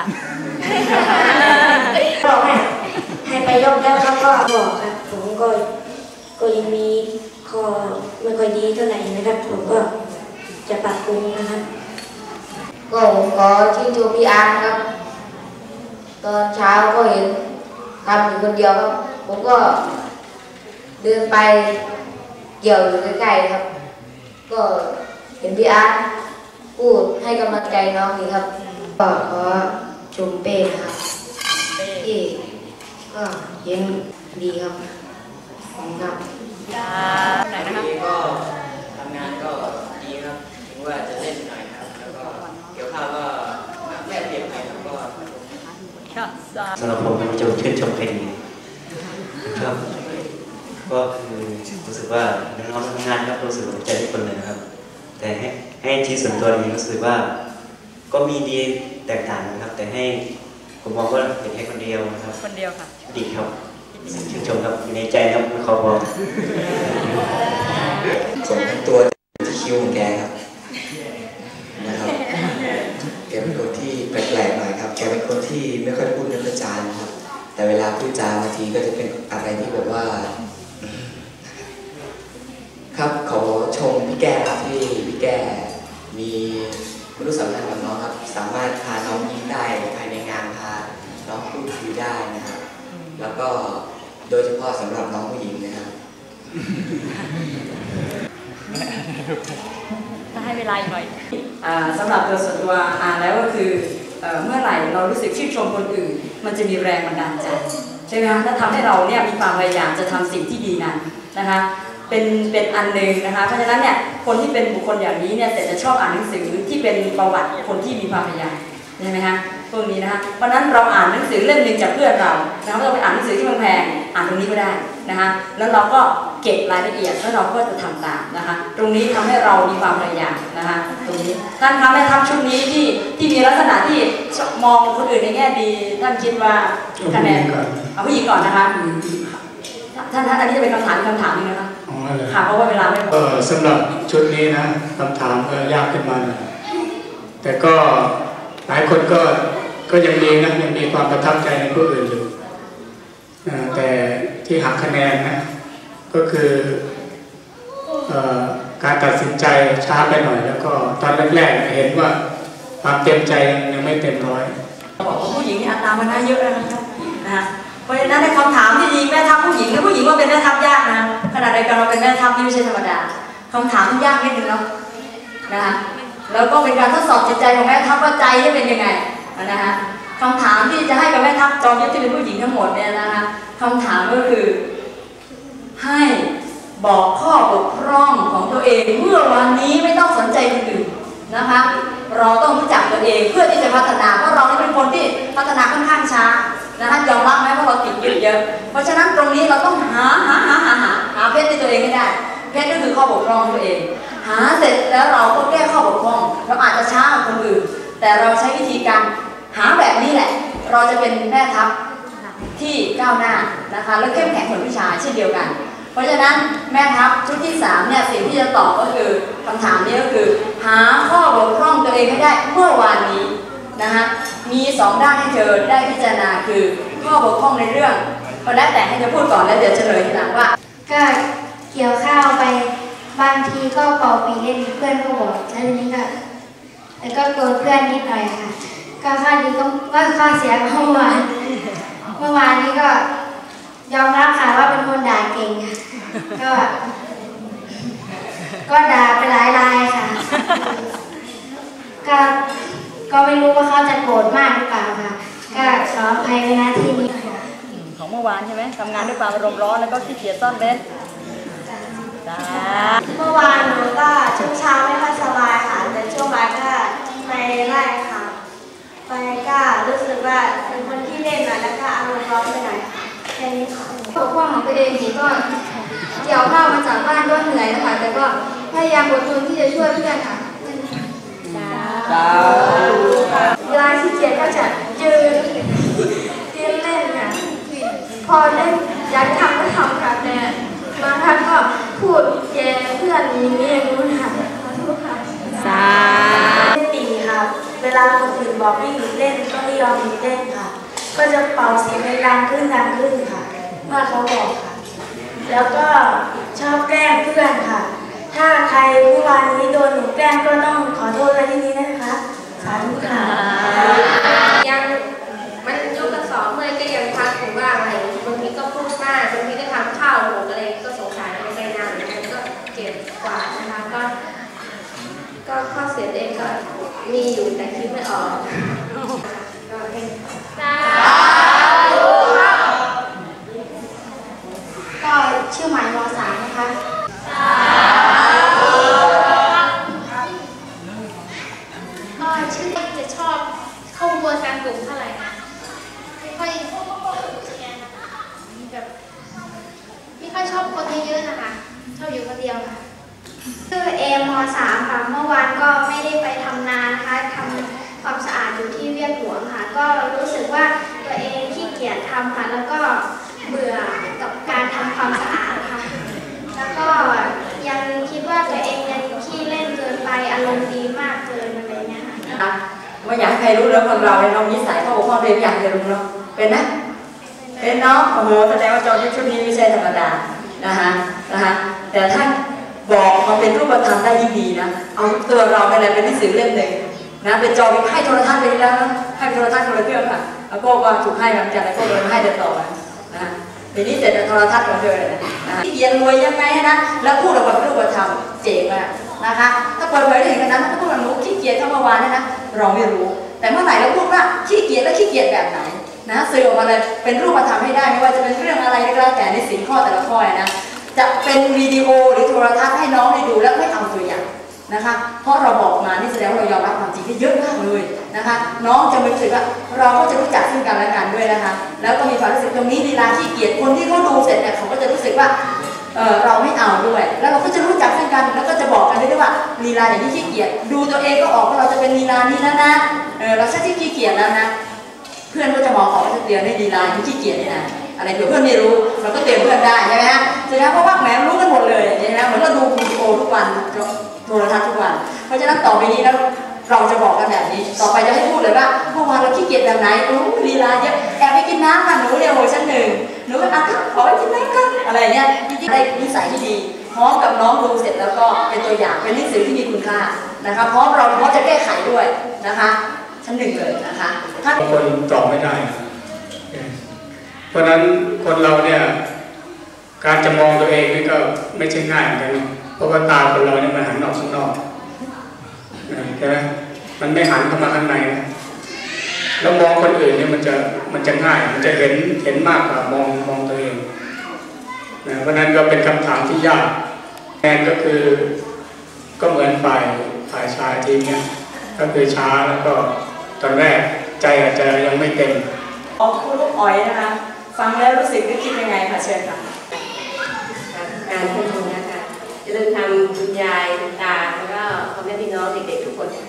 บอกให้ไปยกแล้วเขาก็บอกครับผมก็ยังมีข้อไม่ค่อยดีเท่าไหร่นะครับผมก็จะปรับปรุงนะครับก็ผมขอชื่นชมพี่อาร์ครับตอนเช้าก็เห็นทำอยู่คนเดียวครับผมก็เดินไปเกี่ยวอยู่ใกล้ๆครับก็เห็นพี่อาร์พูดให้กำลังใจน้องนี่ครับก็ขอชมเป้นะครับที่ก็เห็นดีครับครับไหนนะคะก็ทำงานก็ดีครับถึงว่าจะเล่นหน่อยครับแล้วก็เกี่ยวข้าวก็แม่เก็บหน่อยครับก็สำหรับผมเป็นจุดชื่นชมใครดีครับก็คือรู้สึกว่าน้องทำงานครับรู้สึกสนใจทุกคนเลยครับแต่ให้ชี้ส่วนตัวเองรู้สึกว่าก็มีดีแตกต่างนะครับแต่ให้ผมมองว่าเป็นแค่คนเดียวนะครับคนเดียวค่ะดีครับชื่นชมครับอยู่ในใจครับขอบอกส่วนทั้งตัวคิ้วของแกครับนะครับแกเป็นคนที่แปลกๆหน่อยครับแกเป็นคนที่ไม่ค่อยพูดเรื่องจานะครับแต่เวลาพูดจาบางทีก็จะเป็นอะไรที่แบบว่าครับขอชมพี่แก้ครับที่พี่แก้มีมนุษยสัมพันธ์กับน้องครับสามารถพาน้องยิ้มได้ภายในงานพาน้องพูดคุยได้นะครับแล้วก็โดยเฉพาะสำหรับน้องผู้หญิงนะครับถ้าให้เวลาอีกหน่อยสำหรับตัวส่วนตัวแล้วก็คือเมื่อไหร่เรารู้สึกชื่นชมคนอื่นมันจะมีแรงบันดาลใจใช่ไหมคะถ้าทำให้เราเนี่ยมีความพยายามจะทำสิ่งที่ดีนั้นนะคะเป็นอันหนึ่งนะคะเพราะฉะนั้นเนี่ยคนที่เป็นบุคคลอย่างนี้เนี่ยแต่จะชอบอ่านหนังสือที่เป็นประวัติคนที่มีความพยายามใช่ไหมคะพวกนี้นะคะเพราะนั้นเราอ่านหนังสือเล่มหนึ่งจากเพื่อนเรานะคะเราไปอ่านหนังสือที่แพงๆอ่านตรงนี้ก็ได้นะคะแล้วเราก็เก็บรายละเอียดแล้วเราก็จะทำตามนะคะตรงนี้ทำให้เรามีความพยายามนะคะตรงนี้ท่านคะแม่ทัพชุดนี้ที่มีลักษณะที่มองคนอื่นในแง่ดีท่านคิดว่าคะแนนเอาผู้หญิงก่อนนะคะท่านอันนี้จะเป็นคำถามนึงนะคะค่ะเพราะว่าเวลาไม่พอสำหรับชุดนี้นะคำถามก็ยากขึ้นมาหน่อยแต่ก็หลายคนก็ยังดีนะยังมีความประทับใจในผู้อื่นอยู่แต่ที่หักคะแนนนะก็คือการตัดสินใจช้าไปหน่อยแล้วก็ตอนแรกๆเห็นว่าความเต็มใจยังไม่เต็มร้อยบอกว่าผู้หญิงนี่อัตรามันน่าเยอะนะครับเพราะฉะนั้นในคำถามที่ดีแม่ทัพผู้หญิงกับผู้หญิงว่าเป็นแม่ทัพยากนะขณะเดียวกันเราเป็นแม่ทัพที่ไม่ใช่ธรรมดาคำถามยากนิดนึงเนาะนะคะแล้วก็เป็นการทดสอบจิตใจของแม่ทัพว่าใจจะเป็นยังไงนะคะคำถามที่จะให้กับแม่ทัพจอมยุทธที่เป็นผู้หญิงทั้งหมดเนี่ยนะคะคำถามก็คือให้บอกข้อบกพร่องของตัวเองเมื่อวันนี้ไม่ต้องสนใจคนอื่นนะคะเราต้องรู้จักตัวเองเพื่อที่จะพัฒนาเพราะเราเป็นคนที่พัฒนาค่อนข้างช้านะคะยอมรับไหมว่าเราติดเยอะเพราะฉะนั้นตรงนี้เราต้องหาเพชรในตัวเองให้ได้เพชรก็คือข้อบกพร่องตัวเองหาเสร็จแล้วเราก็แก้ข้อบกพร่องเราอาจจะช้ากว่าคนอื่นแต่เราใช้วิธีการหาแบบนี้แหละเราจะเป็นแม่ทัพที่ก้าวหน้านะคะและเข้มแข็งเหมือนผู้ชายเช่นเดียวกันเพราะฉะนั้นแม่ทัพชุดที่3เนี่ยสิ่งที่จะตอบก็คือคำถามนี้ก็คือหาข้อบกพร่องตัวเองให้ได้เมื่อวานนี้นะคะมี2ด้านให้เธอได้พิจารณาคือข้อบกพร่องในเรื่องก็ได้แต่ให้เธอพูดก่อนแล้วเดี๋ยวเฉลยทีหลังว่าก็เกี่ยวข้าวไปบางทีก็เป่าปีเล่นเพื่อนก็บอกแล้วทีนี้ก็แล้วก็โกรธเพื่อนนิดหน่อยค่ะก็ค่าดีก็ค่าเสียเมื่อวานนี้ก็ยอมรับค่ะว่าเป็นคนด่าเก่งก็ด่าไปหลายรายค่ะก็ไม่รู้ว่าเขาจะโกรธมากหรือเปล่าค่ะก็ขออภัยในหน้าที่นี้ของเมื่อวานใช่ไหมทำงานด้วยความอารมณ์ร้อนแล้วก็ขี้เกียจซ่อนเร้นเมื่อวานหนูก็ช่วงเช้าไม่ค่อยสบายค่ะแต่ช่วงบ่ายก็ไปไล่ค่ะไปก็รู้สึกว่าเป็นคนที่เล่นหน่อยแล้วก็อารมณ์ร้อนไปหน่อยแค่นี้ค่ะปกป้องของตัวเองนี่ก็เกี่ยวข้าวมาจากบ้านก็เหนื่อยนะคะแต่ก็พยายามอดทนที่จะช่วยเพื่อนค่ะเวลาที่เกียจก็จะยืนเล่นค่ะพอเล่นอยากทำก็ทำค่ะแต่บางครั้งก็พูดแย่เพื่อนอย่างนี้อย่างนู้นค่ะขอโทษค่ะตีค่ะเวลาคนอื่นบอกให้หยุดเล่นก็ไม่ยอมหยุดเล่นค่ะก็จะเป่าเสียงดังขึ้นค่ะเมื่อเขาบอกค่ะแล้วก็ชอบแกล้งเพื่อนค่ะถ้าใครเมื่อวานนี้โดนหนูแกล้งก็ต้องขอโทษในที่นี้นะคะสาธุค่ะยังมันยกกระสอบเมื่อยก็ยังพักผมว่าอะไรบางทีก็พูดมากบางทีก็ทำข้าวหมกอะไรก็สงสารไปนานเหมือนกันก็เก็บกวาดนะคะก็ข้อเสียเองก็มีอยู่แต่คิดไม่ออกก็เป็นก็ชื่อหมายม.3 นะคะก็ชื่อจะชอบเข้ากระบวนการกลุ่มเท่าไหร่นะไม่ค่อยชอบคนเยอะๆนะคะชอบอยู่คนเดียวค่ะชื่อเอม.3 ค่ะเมื่อวานก็ไม่ได้ไปทำนานะคะทำความสะอาดอยู่ที่เวียงหลวงค่ะก็รู้สึกว่าตัวเองขี้เกียจทำค่ะแล้วก็เบื่อกับการทำความสะอาดค่ะแล้วก็ยังคิดว่าตัวเองยังขี้เล่นเกินไปอารมณ์ดีมากเกินอะไรเงี้ยค่ะไม่อยากให้ใครรู้เรื่องคนเราในน้องนิสัยข้อบกพร่องเรียนอยากให้รู้เนาะเป็นนะเป็นเนาะโอ้โหแสดงว่าจอมยุทธชุดนี้ไม่ใช่ธรรมดานะคะแต่ท่านบอกมาเป็นรูปธรรมได้ยิ่งดีนะเอาตัวเราในอะไรเป็นหนังสือเล่มหนึ่งนะเป็นจอให้โทรทัศน์ไปแล้วนะให้โทรทัศน์คนละเครื่องค่ะแล้วก็ถูกให้เหมือนกันแล้วก็เลยให้เดินต่อนะทีนี้เสร็จโทรทัศน์ของเธอเลยนะที่เรียนรวยยังไงนะแล้วพูดออกมาเป็นรูปธรรมเจ๋งมากนะคะถ้าเปิดเผยได้เห็นกันนะถ้าพูดว่าหนูขี้เกียจเมื่อวานนี่นะเราไม่รู้แต่เมื่อไหร่เราพูดว่าขี้เกียจแล้วขี้เกียจแบบไหนนะสื่อออกมาเลยเป็นรูปธรรมให้ได้ไม่ว่าจะเป็นเรื่องอะไรก็แล้วแต่ในสิ่งข้อแต่ละข้อนะจะเป็นวิดีโอหรือโทรทัศน์ให้น้องได้ดูแล้วไม่เอาตัวอย่างนะคะเพราะเราบอกมานี่แสดงว่าเรายอมรับความจริงที่เยอะมากเลยนะคะน้องจะมีรู้สึกว่าเราก็จะรู้จักซึ่งกันและกันด้วยนะคะแล้วก็มีความรู้สึกตรงนี้เวลาขี้เกียจคนที่เขาดูเสร็จเนี่ยเขาก็จะรู้สึกว่าเราไม่เอาด้วยแล้วเราก็จะรู้จักซึ่งกันแล้วก็จะบอกกันด้วยว่าลีลาอย่างนี้ขี้เกียจดูตัวเองก็อลานี้แล้วนะเราชักที่ขี้เกียจแล้วนะเพื่อนก็จะมองออกว่าจะเตือนให้ลีลาที่ขี้เกียจนี่นะอะไรเผื่อเพื่อนไม่รู้เราก็เตือนเพื่อนได้ใช่ไหมฮะแสดงเพราะว่าแหมรู้กันหมดเลยใช่ไหมเหมือนเราดูวิดีโอทุกวันโทรทัศน์ทุกวันเพราะฉะนั้นต่อไปนี้แล้วเราจะบอกกันแบบนี้ต่อไปจะให้พูดเลยว่าเมื่อวานเราขี้เกียจแบบไหนลีลาเยอะแอบไปกินน้ำค่ะหนูเรียนโหชั้นหนึ่งหนูก็ขอไปกินน้ำกันอะไรเงี้ยจริงๆได้นิสัยที่ดีพร้อมกับน้องดูเสร็จแล้วก็เป็นตัวอย่างเป็นหนังสือที่มีคุณค่านะคะพร้อมเราจะแก้ไขด้วยนะคะชั้นหนึ่งเลยนะคะคนตอบไม่ได้เพราะนั้นคนเราเนี่ยการจะมองตัวเองนี่ก็ไม่ใช่ง่ายเหมือนกันเพราะว่าตาคนเราเนี่ยมันหันออกข้างนอกใช่ไหมมันไม่หันเข้ามาข้างในนะแล้วมองคนอื่นเนี่ยมันจะง่ายมันจะเห็นมากกว่ามองตัวเองเพราะนั้นก็เป็นคำถามที่ยากแทนก็คือก็เหมือนฝ่ายชายทีมเนี่ยก็คือช้าแล้วก็ตอนแรกใจอาจจะยังไม่เต็มของคุณลูกอ๋อยนะคะฟังแล้วรู้สึกนึกคิดยังไงคะเชิญค่ะการชื่นชมนะคะจะเริ่มทำคุณยายคุณตาแล้วก็พ่อแม่พี่น้องเด็กๆทุกคน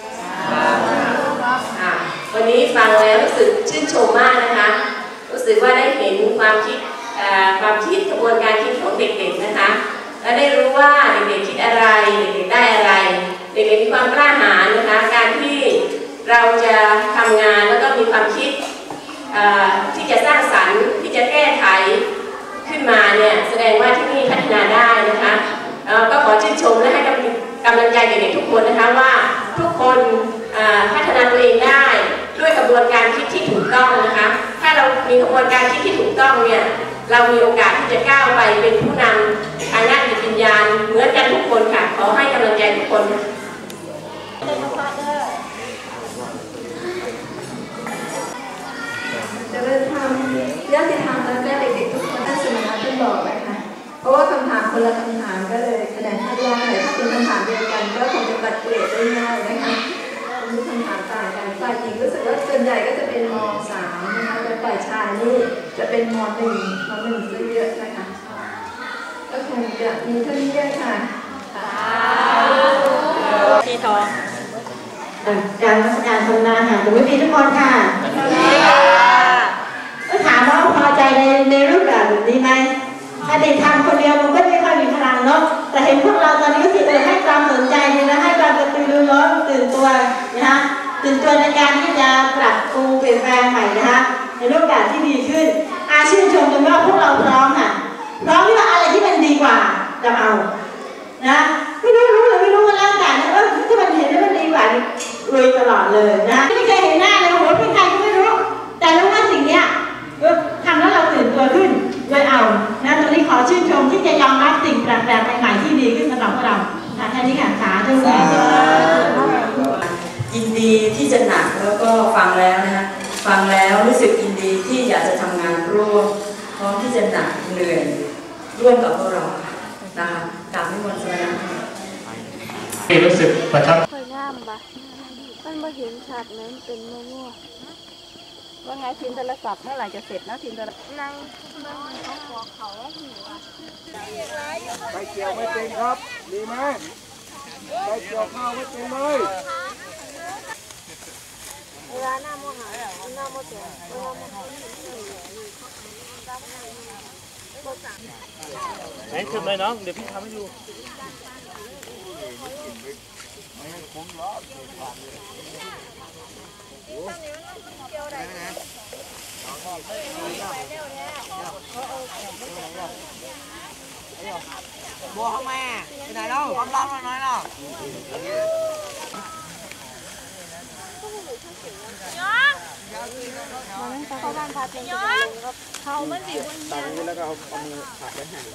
วันนี้ฟังแล้วรู้สึกชื่นชมมากนะคะรู้สึกว่าได้เห็นความคิดกระบวนการคิดของเด็กๆนะคะและได้รู้ว่าเด็กๆคิดอะไรเด็กๆได้อะไรเด็กๆมีความกล้าหาญนะคะการที่เราจะทำงานแล้วก็มีความคิดที่จะสร้างสรรค์ที่จะแก้ไขขึ้นมาเนี่ยแสดงว่าที่นี่พัฒนาได้นะคะก็ขอชื่นชมและให้กำลังใจเด็กๆทุกคนนะคะว่าทุกคนพัฒนาตัวเองได้ด้วยกระบวนการคิดที่ถูกต้องนะคะถ้าเรามีกระบวนการคิดที่ถูกต้องเนี่ยเรามีโอกาสที่จะก้าวไปเป็นผู้นำทางด้านจิตวิญญาณเหมือนกันทุกคนค่ะขอให้กำลังใจทุกคนจะเริ่มทำญาติธรรมและแม่เด็กๆทุกคนท่านสมณะท่านบอกนะคะเพราะว่าคำถามคนละคำถามก็เลยคะแนนถ้ายากหน่อยถ้าเป็นคำถามเดียวกันก็คงจะตัดเกรดได้ง่ายนะคะมีคำถามต่างกันฝ่ายหญิงรู้สึกว่าส่วนใหญ่ก็จะเป็นม.3 นะคะแต่ฝ่ายชายนี่จะเป็นม.1 ซะเยอะนะคะก็คงจะมีเท่านี้ด้วยค่ะพี่ทองการราชการทำงานค่ะหนูไม่มีทุกคนค่ะก็ถามว่าพอใจในรูปแบบนี้ไหมถ้าเด็กทำคนเดียวมันก็ไม่ค่อยมีพลังเนาะแต่เห็นพวกเราตอนนี้ก็คือให้ความสนใจนะให้ความกระตือรือร้นตื่นตัวนะคะตื่นตัวในการที่จะปรับปรุงเปลี่ยนแปลงใหม่นะคะในรูปแบบที่ดีขึ้นชื่นชมกันว่าพวกเราพร้อมค่ะพร้อมที่ว่าอะไรที่มันดีกว่าจะเอานะไม่รู้หรือไม่รู้ก็แล้วแต่นะถ้ามันเห็นแล้วมันดีกว่าลุยตลอดเลยนะไม่เคยเห็นหน้าเลยโหเป็นใครก็ไม่รู้แต่รู้ว่าสิ่งเนี้ยทำแล้วเราตื่นตัวขึ้นโดยเอานะตรงนี้ขอชื่นชมที่จะยอมรับสิ่งแปลกๆใหม่ๆที่ดีขึ้นสำหรับพวกเราแค่นี้ค่ะสาธุยินดีที่จะหนักแล้วก็ฟังแล้วนะคะฟังแล้วรู้สึกยินดีที่อยากจะทำงานร่วมพร้อมที่จะหนักเหนื่อยร่วมกับพวกเรานะคะกราบนิมนต์สวรรค์รู้สึกประทับค่อยงามปะมันมาเห็นชัดไหมมันเป็นมั่วว่าไงทีมโทรศัพท์เมื่อไหร่จะเสร็จนะทีมโทรศัพท์นั่งเขาขอเขาแล้วหิวอ่ะไปเกี่ยวไม่เป็นครับดีไหมไปเกี่ยวข้าวไม่เป็นเลยเวลาหน้าโมหะหน้าโมเสียเวลาโมหะไหนขึ้นเลยน้องเดี๋ยวพี่ทำให้ดูบัวเข้ามาไปไหนแล้วความร้อนมาหน่อยเนาะเขาบ้านพาเป็นเขามันดิบตังนี้แล้วก็เอามือผักไปให้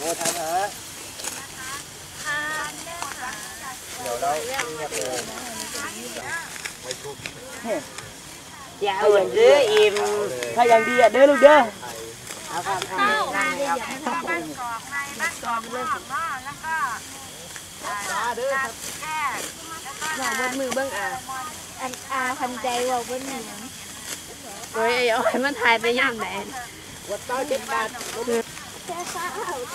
ทานหาเดี๋ยวเราเงียบเลยไม่ทุกอย่าเอาอย่างเด้ออิ่มถ้าอย่างดีอ่ะเด้อลูกเด้อเอาครับว่าบนมือเบิ้งอาพันใจว่าบนมือโอ้ยเอาให้มันถ่ายไปย่ำไหนวัดต้อยเจ็ดบาทแค่ข้าว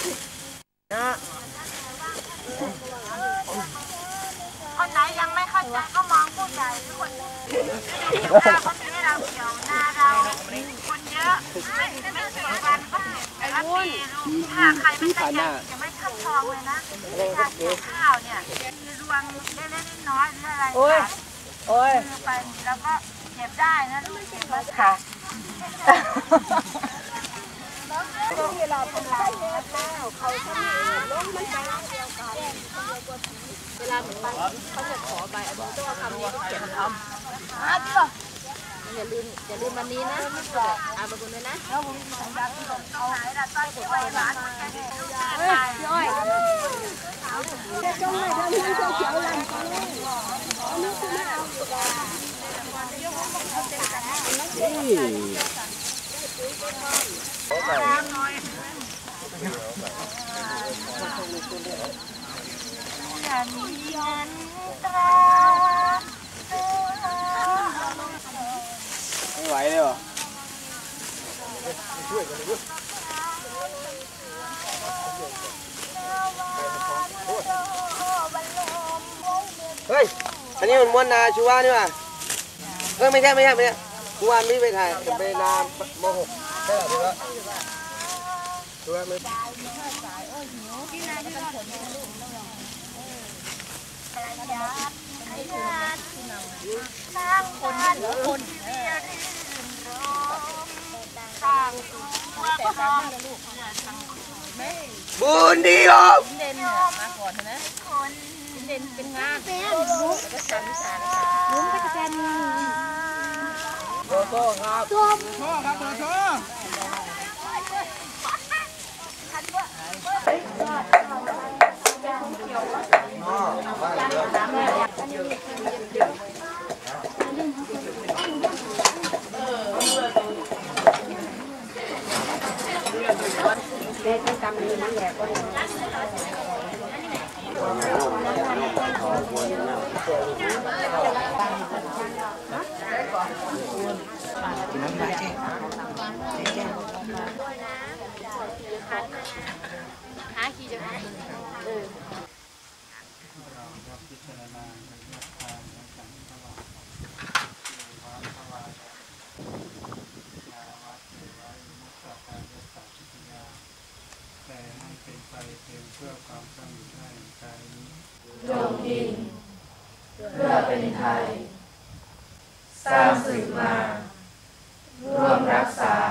คนไหนยังไม่เข้าใจก็มองผู้ใหญ่ทุกคนคนนี้เราเกี่ยวหน้าเราคนเยอะไม่เกี่ยวกันก็ไอ้วุ้นถ้าใครไม่ใจเย็นจะไม่ทับทองเลยนะการเกี่ยวข้าวเนี่ยมีรวงเล็กๆน้อยๆหรืออะไรไปแล้วก็เก็บได้นะเก็บมาค่ะที่เราทำลายแล้วเขาจะมีล้มมันเดียวกันเวลาเหมือนเขาจะขอใบอนุญาตทำนี้ก็เขียนทำอย่าลืมวันนี้นะอาบกุลเลยนะแล้วผมสัญญาที่ผมเอาไหนล่ะต้อยที่ไว้ร้านพี่อ้อยจะจ้องให้ท่านผู้ชมเขียวแรงกันไม่ไหวเลยเหรอเฮ้ยอันนี้มันม้วนนาชูว่านี่ว่ะไม่ใช่เมื่อวานไม่ไปถ่ายไปนามม.6ใช่หรอชูว่าไม่บุญดีครับเด่นมาก่อนนะเด่นเป็นงานลุ้มก็สามสารลุ้มก็จะเป็นโตโต้ครับโตครับโตโต้เด็กจำนี้มันแหลกก็น้ำลายเจ๊หาขี้จะหาลงดินเพื่อเป็นไทยสร้างสืบมาร่วมรักษา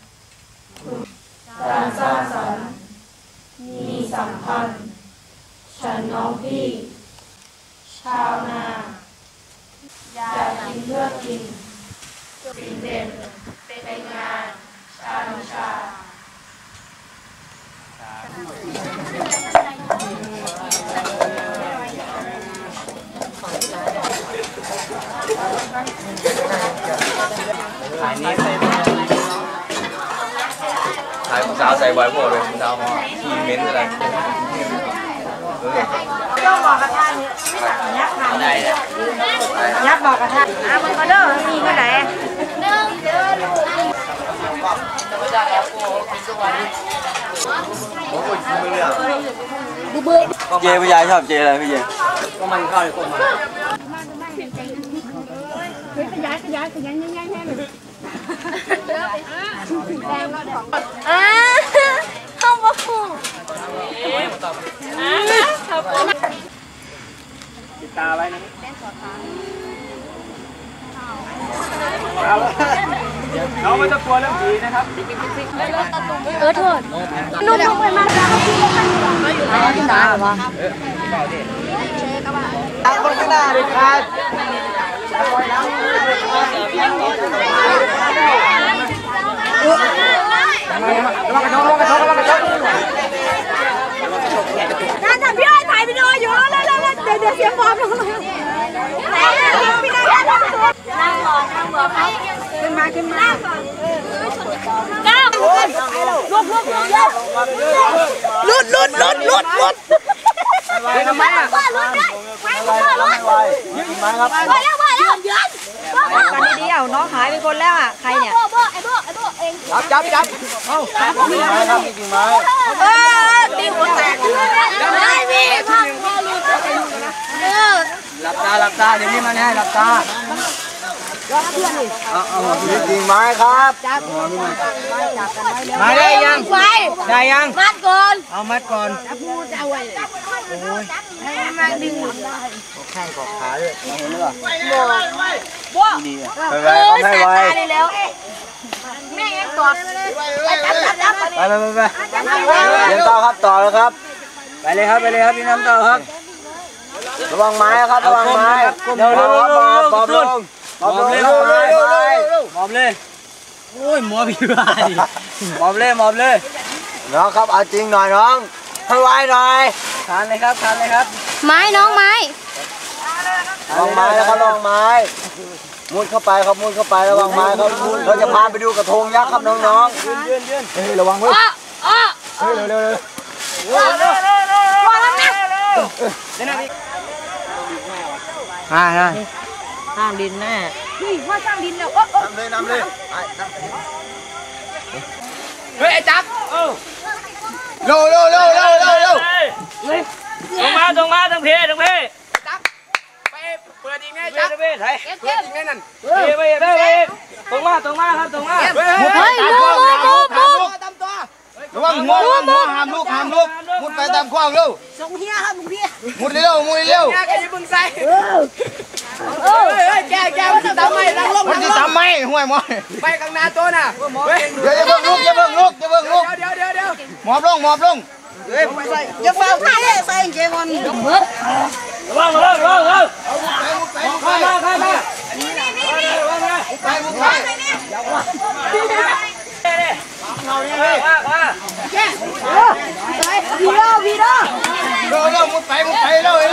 การสร้างสรรค์มีสัมพันธ์ฉันน้องพี่ชาวนาอยากกินเพื่อกินสิ่งเด่นเป็นงานชาญชาถ่ายนี้ถ่ายสาวใส่ไวพวกเลยสาวทีเม้นอะไรย่อบอกกระทะนี่ยักษ์ไหนยักษ์บอกกระทะมันก็เด้อมีก็ไหนเจพี่ยายชอบเจอะไรพี่เจก็มันเข้าเลยก็มันเฮ้ยขยายง่ายๆเลยเข้ามาผูกติดตาไว้นะน้องไม่ต้องกลัวเรื่องผีนะครับโทษนุ่มๆไปมาแล้วพี่ก็ไม่อยู่ในที่ไหนหรอวะคนข้างหน้าเลยครับระวังกระทงขึ้นมาก้าวลุกไปทำไมอ่ะยิงไม้ครับกันดีๆเอาน้องหายไปคนแล้วอ่ะใครเนี่ยจับเอายิงไม้ครับยิงไม้ตีหัวแตกไม่มีพังพอลุกหลับตาเดี๋ยวนี้มันให้หลับตายิงไม้ครับมาได้ยังได้ยังมัดก่อนเอามัดก่อนจะเอาไว้ให้มาดึงแข้งกอกขาด้วยเห็นหรือเปล่าบ่นี่ไปให้ไวแล้วแม่ยังกอดจับไปเดี๋ยวต่อครับต่อแล้วครับไปเลยครับพี่น้ำต่อครับระวังไม้ครับระวังไม้เร็วปอบลงมอบเลยโอ้ยหมอพี่บ้าดิมอบเลยน้องครับเอาจริงหน่อยน้องให้ไวหน่อยทานเลยครับไม้น้องไม้ลองไม้แล้วครับลองไม้มุดเข้าไปครับระวังไม้ครับเราจะพาไปดูกระทงยักษ์ครับน้องๆยืนเฮ้ยระวังเว้ยเฮ้ยเร็วห้ามดินแน่ว่าสร้างดินแล้วนำเลยเฮ้ยไอ้จับเร็วตรงมาตรงเพจับไปเปิดอีกไงจับเปิดอีกไงนั่นตรงมาครับตรงมาเฮ้ยลูกระวังหัวห้ามลูกมุดไปตามขว้างเร็วส่งเฮียครับมุดเร็วแกอย่าบึงใส่แกมันจะทำไมห่วยหมอไปข้างหน้าตัวน่ะเดี๋ยวอย่าเบิ่งลูกเดี๋ยวหมอบลงเฮ้ยอย่าฟังใส่เกมอนระวังเข้ามาไปวีโร่เร็วมุดไปเร็ว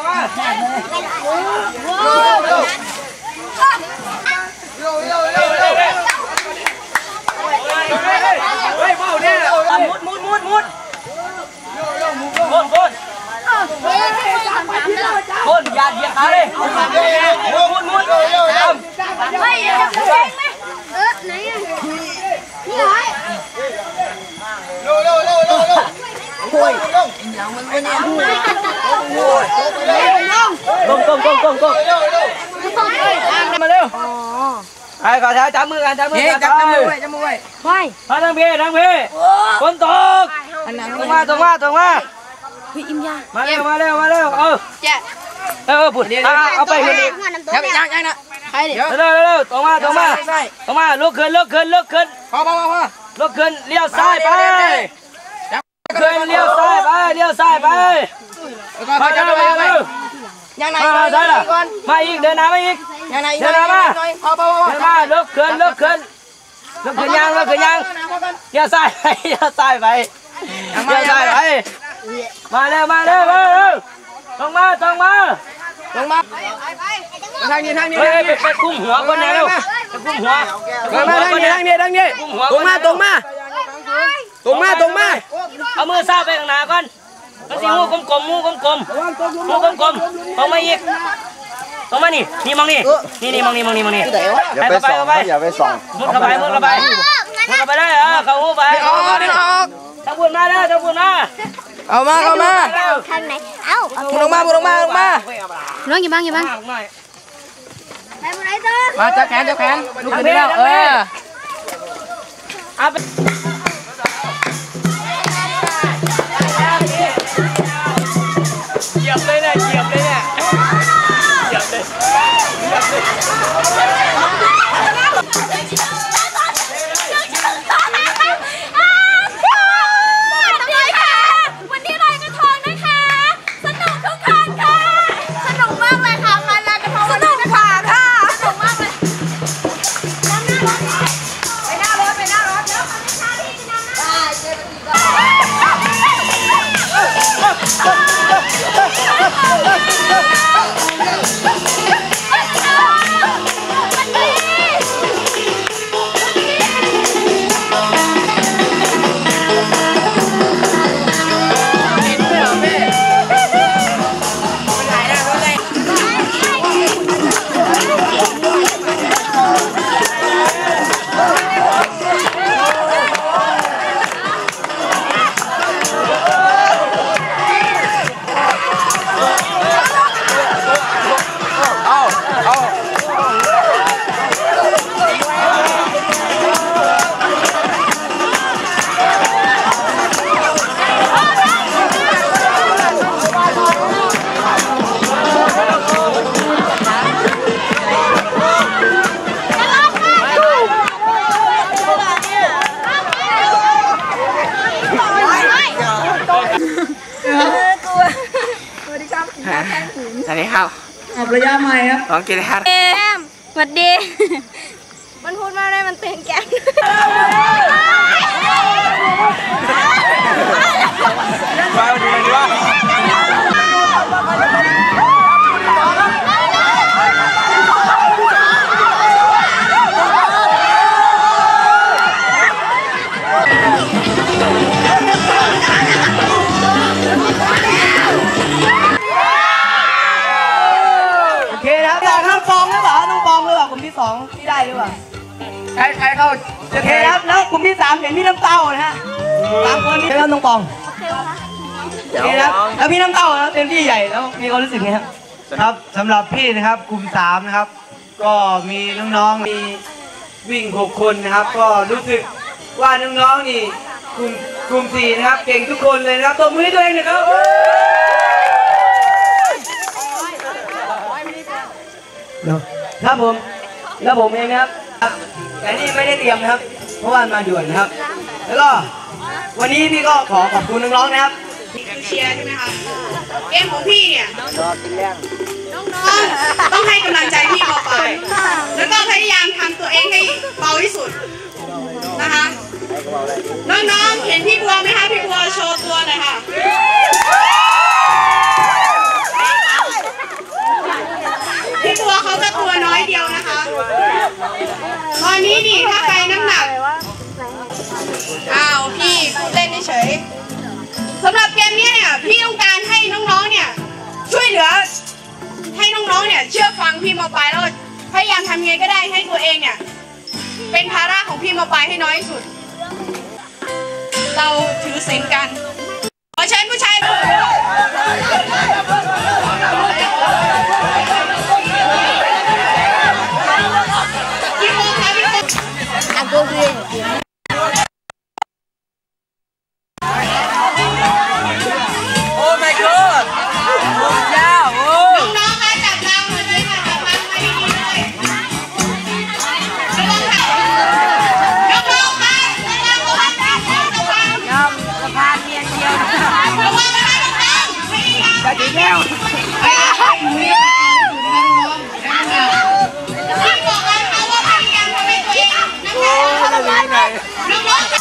เฮ้ยเบาเนี่ยมุดคนอย่าเหยียบขาเลยมุดไม่ไหนอ่ะนี่หายเร็วโอ้ยยังมันไม่เนี่ยลงมาเร็วไอ้ขอแถวจับมือกันจับมือไว้มาทางพี่ฝนตกตรงมาอิ่มยามาเร็วปุ่นเอาไปคนอีกยังนะใครดิเร็วตรงมาลุกขึ้นพอลุกขึ้นเลี้ยวซ้ายไปเลี้ยวซ้ายไปมาจับไปยังไงมาอีกเดินหน้ามาอีกเดินหน้ามาลุกขึ้นยังเลี้ยวซ้ายไปมาเร็วตรงมาทางนี้ไปคุ้มหัวคนไหนเร็วไปคุ้มหัวทางนี้ตรงมาเอามือซาไปข้างหน้าก่อนมันสิงูกลมตรงมาอีกตรงมานี่มองนี่มองนี่อย่าไปส่องมุดเข้าไปได้เข้าหูไปทางบุญมาเอามาทางไหนลงมาน้องอย่าบังไปไหนเด้อมาจับแขนลูกขึ้นแล้วเอาไปเหยียบเลยเนี่ยวันนี้ลอยกระทงนะคะสนุกทุกคนค่ะสนุกมากเลยค่ะมาลอยกระทงสนุกค่ะสนุกมากเลยไปหน้ารถแล้วมันไม่ใช่ที่จะนั่งได้เจอกันอีกแล้วสวัสดีครับอับระยะใหม่ครับน้องกินครับแอมสวัสดี มันพูดมาได้มันเต้นแกนมาดูกันดีว่าโอเคครับอยากน้องปองหรือเปล่าน้องปองหรือเปล่ากลุ่มที่2ที่ได้หรือเปล่าใครเข้าโอเคครับแล้วกลุ่มที่3เห็นพี่น้ำเต้านะฮะ3 คนนี้แล้วน้องปองโอเคครับแล้วพี่น้ำเต้าแล้วเต็มที่ใหญ่แล้วมีความรู้สึกไงครับครับสำหรับพี่นะครับกลุ่ม3นะครับก็มีน้องๆมีวิ่ง6 คนนะครับก็รู้สึกว่าน้องๆนี่กลุ่ม4นะครับเก่งทุกคนเลยนะครับตบมือให้ตัวเองหน่อยครับครับผมแล้วผมเองนะครับแต่นี่ไม่ได้เตรียมนะครับเพราะว่ามาด่วนนะครับแล้วก็วันนี้พี่ก็ขอขอบคุณน้องๆนะครับคือเชียร์ใช่ไหมคะเกมของพี่เนี่ยน้องๆต้องให้กำลังใจพี่เขาไปแล้วก็พยายามทำตัวเองให้เบาที่สุดนะคะน้องๆเห็นพี่บัวไหมคะพี่บัวโชว์ตัวหน่อยค่ะพี่บัวเขาจะตัวน้อยเดียวนะคะตอนนี้นี่ถ้าใครน้ำหนักอ้าวพี่พูดเล่นเฉยสำหรับเกมนี้เนี่ยพี่ต้องการให้น้องๆเนี่ยช่วยเหลือให้น้องๆเนี่ยเชื่อฟังพี่มาปลายแล้วพยายามทำยังไงก็ได้ให้ตัวเองเนี่ยเป็นภาระของพี่มาปลายให้น้อยที่สุดเราถือศีลกันขอเชิญผู้ชายพี่โมค่ะพี่โมโอ้ my god โอ้เจ้าโอ้น้องๆคะจับรางมาด้วยค่ะจับรางมาดีๆด้วยระวังค่ะน้องๆคะระวังสะพานเนียนเดียวระวังนะคะน้องๆจะถึงแล้วพี่บอกเลยค่ะว่าพยายามทำให้ตัวเองนะคะน้องๆ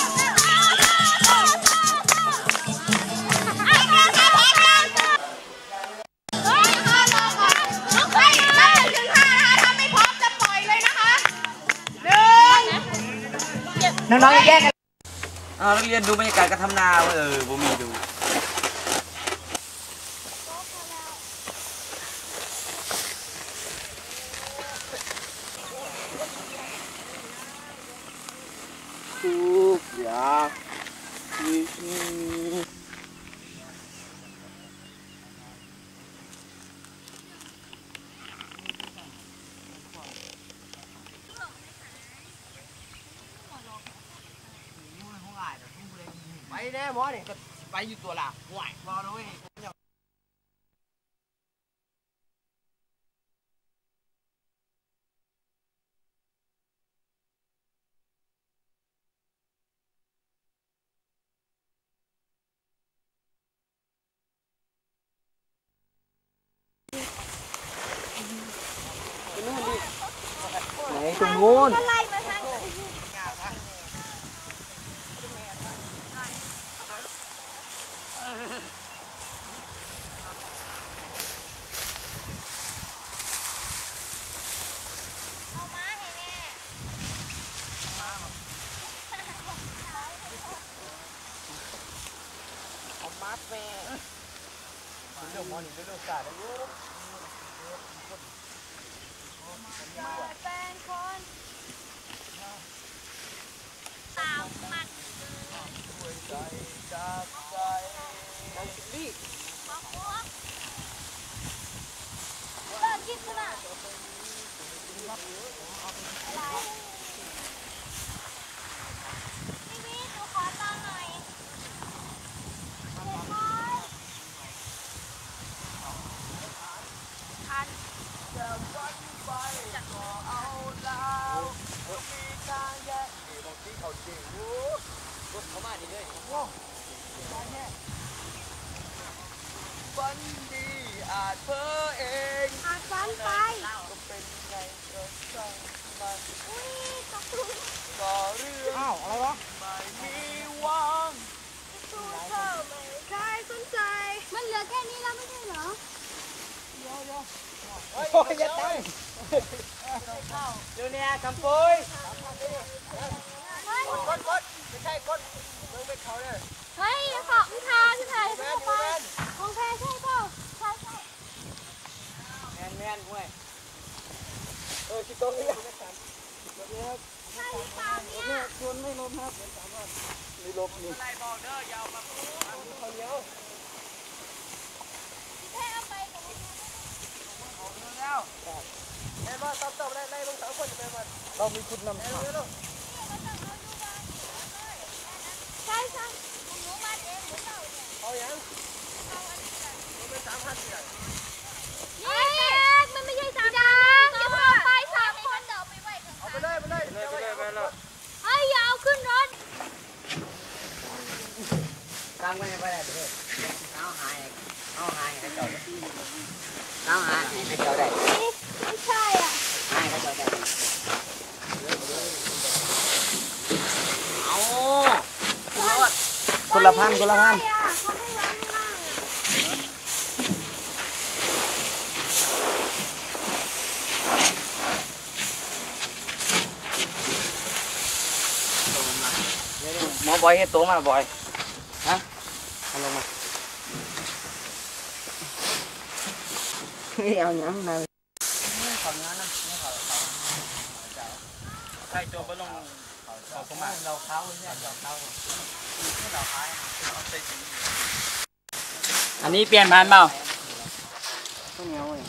น้องๆแยกกันนักเรียนดูบรรยากาศการทำนาผมมีดูทุกอย่างไปแน่หมอเนี่ยก็ไปอยู่ตัวละห่วยรอนะเว้ยไหนตรงนู้นฝันดีอาจเพ้อเองอาจฝันไปก็เป็นไงก็ช่างมันก็เรื่องอะไรวะไม่มีหวังสู้เธอไม่ใครสนใจมันเหลือแค่นี้แล้วไม่ใช่เหรอโอ้ยอย่าตั้งดูเนี่ยคำปุ้ยกดไม่ใช่กดมึงไปเขาเลยเฮ้ยของทางที่ไหนเข้าไปของแพ้ใช่เปล่าใช่แมนเว้ยคิดตรงนี้ใช่เปล่าเนี่ยชวนไม่ลมครับไม่ลมนี่ไล่บอกเด้อยาวมาเขาเยอะแค่เอาไปกับมึงแล้วแม่มาตบไล่ลงสองคนแม่มาเรามีคุณนำทางใช่หนูมาเองหนูเอาอย่างมันเป็น3,000เนี่ยมันไม่ใช่3,000เดี๋ยวพอไป3 คนเดี๋ยวไปไว้เอาไปเลยเฮ้ยอย่าเอาขึ้นรถตั้งไว้ไปเลยเอาหายให้เจ้าได้ไม่ใช่อ่ะหายให้เจ้าได้เอาคนละพันหมอบอยให้โตมาบอยฮะเอาลงมาไม่เอาอย่างนั้นขอบนั้นนะไม่ขอใครโจมไปลงขอบคุณมากเราเข้าเนี่ยเราเข้าอันนี้เปลี่ยนผ่านเปล่าต้องเหนียวเลย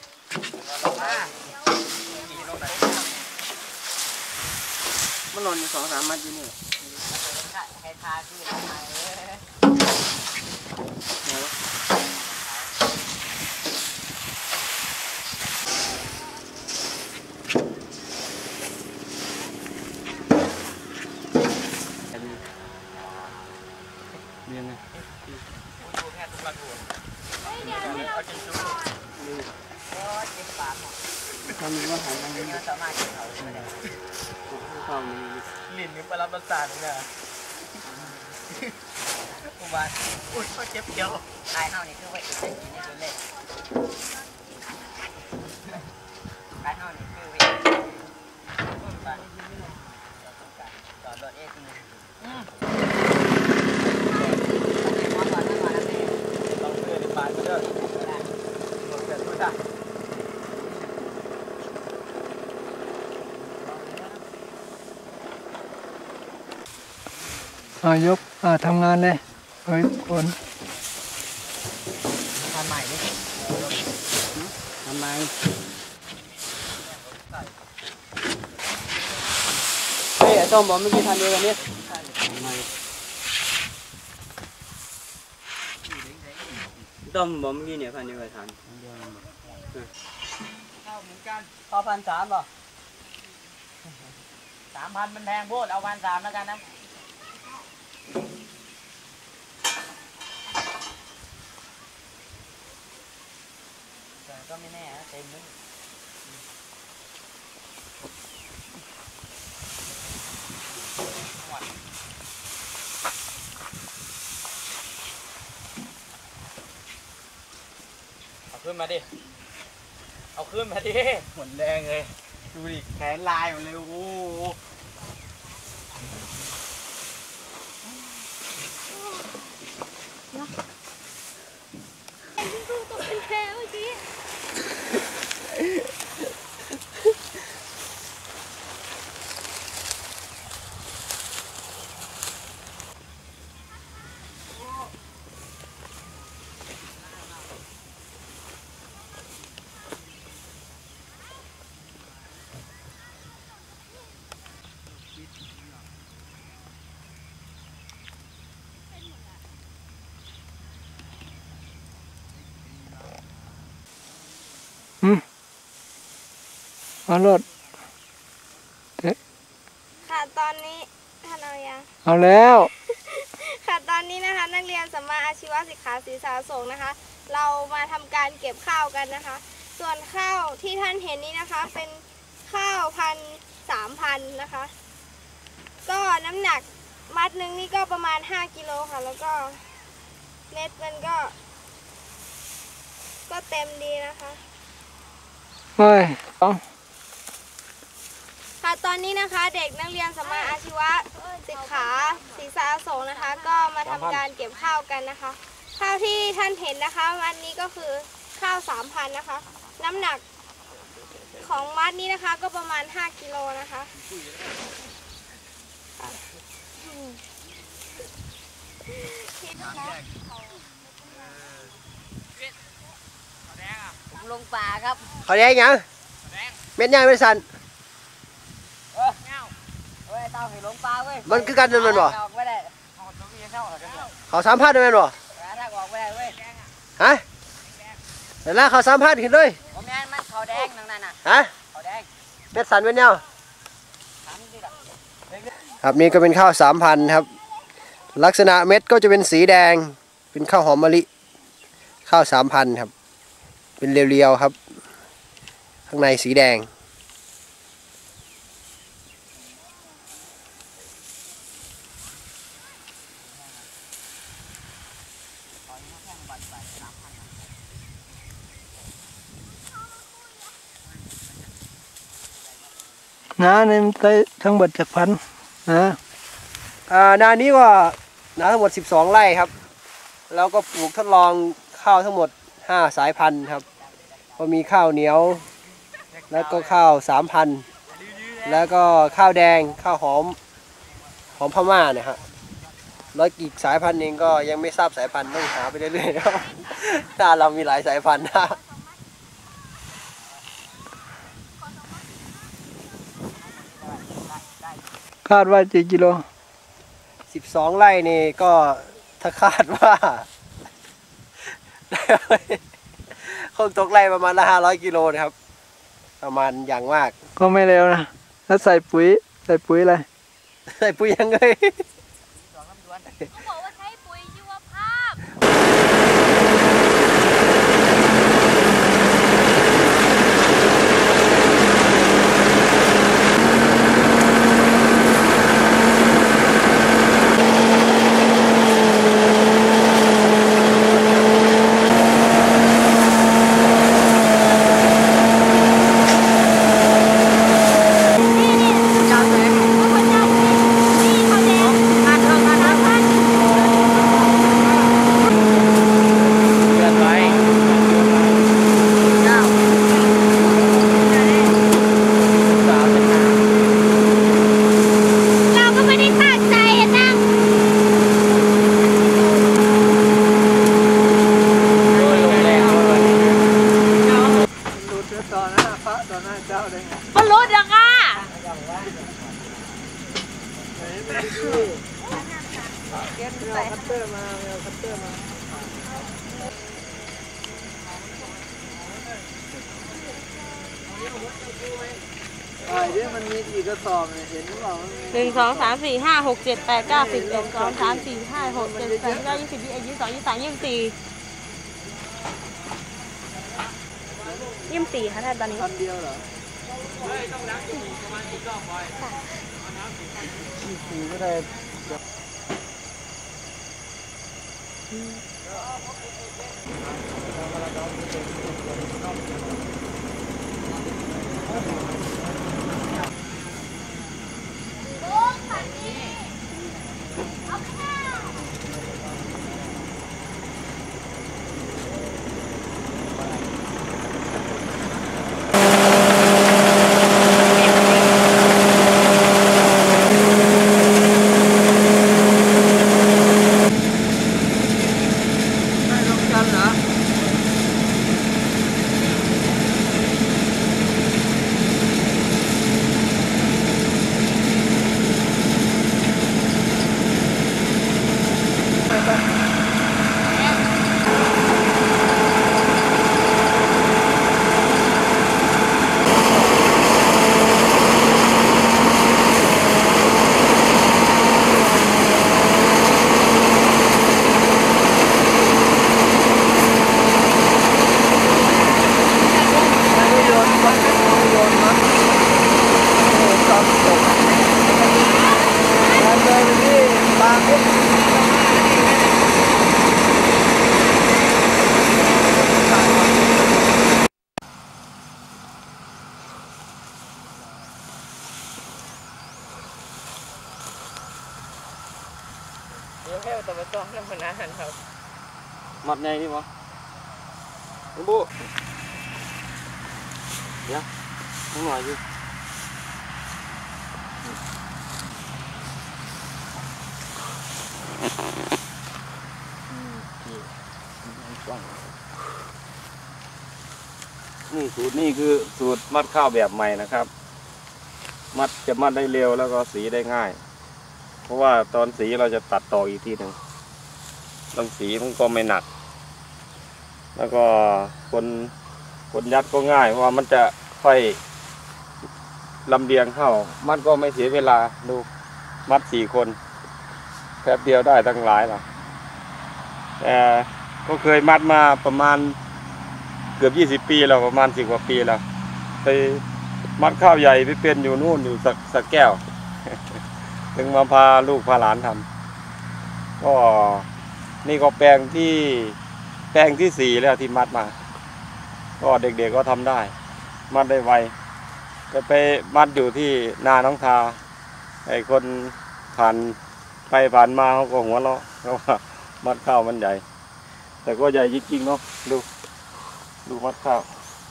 มันหล่นอยู่2-3 มัดอยู่นี่ให้ทาที่ทำมันว่าหายไปเยอะสามารถเก็บเขาได้ความลิ้นนี่ปลาประสาทเนี่ยอุบาทอุ้ยเขาเจ็บเจียวลายเท่านี้คือว่าอีกสิ่งนี้คือเล่นลายเท่านี้คือว่าต่อรถเอทีต้องเพื่อนบาทมาเด้อรถเกิดทุกท่ายกทำงานเลยเฮ้ยคนทำใหม่ดิทำใหม่เฮ้ยต้มบอกไม่กี่ทันเดียวกันเนี่ยต้มบอกเมื่อกี้เนี่ยพันเดียวกันทันเข้าเหมือนกันพอ1,300ป่ะ3,000มันแพงโพดเอา1,300แล้วกันนะก็ไม่แน่เต็มเลยเอาขึ้นมาดิหมดแรงเลยดูดิแขนลายหมดเลยโอ้โหต้องเป็นแผลเมื่อกี้เอารถค่ะตอนนี้ท่านเอายังเอาแล้วค่ะตอนนี้นะคะนักเรียนสัมมาอาชีวศึกษาศรีสาโศกนะคะเรามาทำการเก็บข้าวกันนะคะ ส่วนข้าวที่ท่านเห็นนี้นะคะเป็นข้าว1,300นะคะก็น้ำหนักมัดหนึ่งนี่ก็ประมาณ5 กิโลค่ะแล้วก็เม็ดมันก็เต็มดีนะคะค่ะตอนนี้นะคะเด็กนักเรียนสัมมาอาชีวะศิษย์ขาศรีสะอโศกนะคะก็มาทำการเก็บข้าวกันนะคะข้าวที่ท่านเห็นนะคะมัดนี้ก็คือข้าว 3,000นะคะน้ำหนักของมัดนี้นะคะก็ประมาณ5 กิโลนะคะลงป่าครับเขาแดงยังเม็ดใหญ่ไม่สั่นมันคือการเดินมันบ่เขา3,000ได้ไหมบ่ฮะแต่ละเขา3,000ขึ้นเลยมันเขาแดงนั่นน่ะฮะเม็ดสั่นเป็นเนาครับนี่ก็เป็นข้าว3,000ครับลักษณะเม็ดก็จะเป็นสีแดงเป็นข้าวหอมมะลิข้าว3,000ครับเป็นเรียวๆครับข้างในสีแดงน้าเนี่ยมันได้ทั้งหมดจากพันนานี้ก็นาทั้งหมด12 ไร่ครับแล้วก็ปลูกทดลองข้าวทั้งหมด5 สายพันธุ์ครับก็มีข้าวเหนียวแล้วก็ข้าว3,000แล้วก็ข้าวแดงข้าวหอมพม่าเนี่ยฮะแล้วอีกสายพันธุ์เองก็ยังไม่ทราบสายพันธุ์ต้องหาไปเรื่อยๆครับถ้าเรามีหลายสายพันธุ์นะคาดว่ากี่กิโล 12 ไร่นี่ก็ถ้าคาดว่าคงตกไร่ประมาณละ500 กิโลนะครับประมาณอย่างมากก็ไม่เร็วนะแล้วใส่ปุ๋ยอะไรใส่ปุ๋ยยังไงบอกว่าใช้ปุ๋ยชีวภาพมันรู้จังอ่ะมันมีกี่กระสอบเนี่ยเห็นหรือเปล่า 1 2 3 4 5 6 7 8 9 10 1 2 3 4 5 6 7 8 9 20 21 22 23 24ค่ะท่านตอนนี้เดียวเหรอ4ก็ได้เดี๋ยวแค่ตัวไปซ้อมน้ำมันนานครับมัดไงนี่วะบูเดี๋ยวมึงหน่อยดินี่สูตรนี่คือสูตรมัดข้าวแบบใหม่นะครับจะมัดได้เร็วแล้วก็สีได้ง่ายเพราะว่าตอนสีเราจะตัดต่ออีกทีหนึ่งตอนสีมันก็ไม่หนักแล้วก็คนยัดก็ง่ายเพราะว่ามันจะค่อยลำเลียงเข้ามัดก็ไม่เสียเวลาดูมัด4 คนแป๊บเดียวได้ตั้งหลายหรอแต่ก็เคยมัดมาประมาณเกือบ20 ปีแล้วประมาณ10 กว่าปีแล้วไปมัดข้าวใหญ่ไปเป็นอยู่นู่นอยู่สักแก้ว ถึงมาพาลูกพาหลานทำก็นี่ก็แปลงที่4แล้วที่มัดมาก็เด็กๆก็ทำได้มัดได้ไวก็ไปมัดอยู่ที่นาน้องทาไอ้คนผ่านไปผ่านมาเขาก็หัวเราะเพราะว่ามัดข้าวมันใหญ่แต่ก็ใหญ่จริงๆเนาะดูมัดข้าว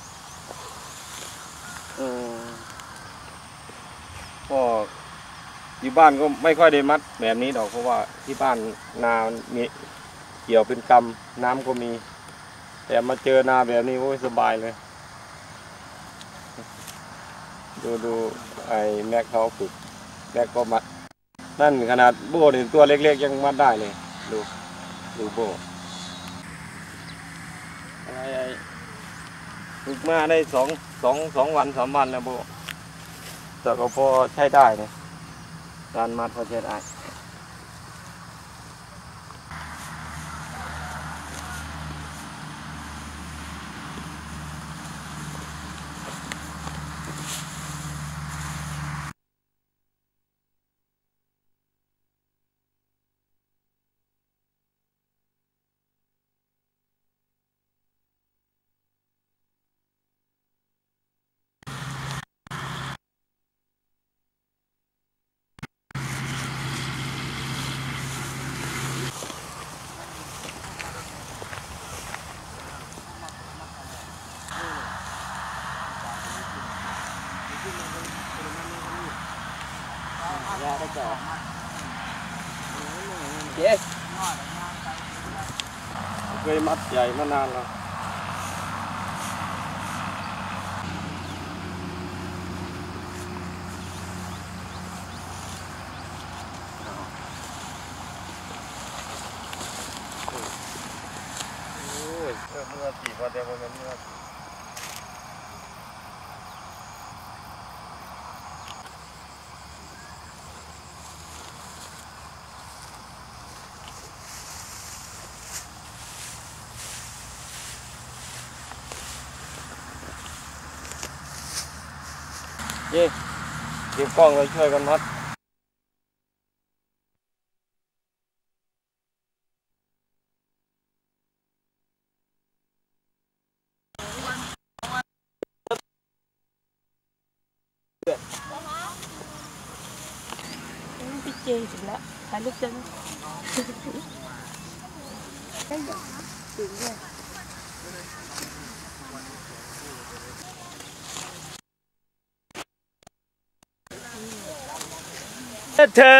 ก็อยู่บ้านก็ไม่ค่อยได้มัดแบบนี้ดอกเพราะว่าที่บ้านนามีเกี่ยวเป็นกำน้ำก็มีแต่มาเจอนาแบบนี้โอ้ยสบายเลยดูไอ้แม็กเขาฝึกแม็กก็มัดนั่นขนาดโบ้เนี่ยตัวเล็กๆยังมัดได้เลยดูโบ้ไอ้ฝึกมาได้2 วัน 3 วันนะโบ้แต่ก็พอใช้ได้เนี่ยการมัดพอใช้ได้เคยมัดใหญ่มานานแล้วโอ้ยเมื่อกี่วันเดียวมันเมื่อเก็บกล้องไว้ช่วยกันมัดพี่เจถึงแล้วถ่ายรูปจังได้ยังถึงเลยเธอ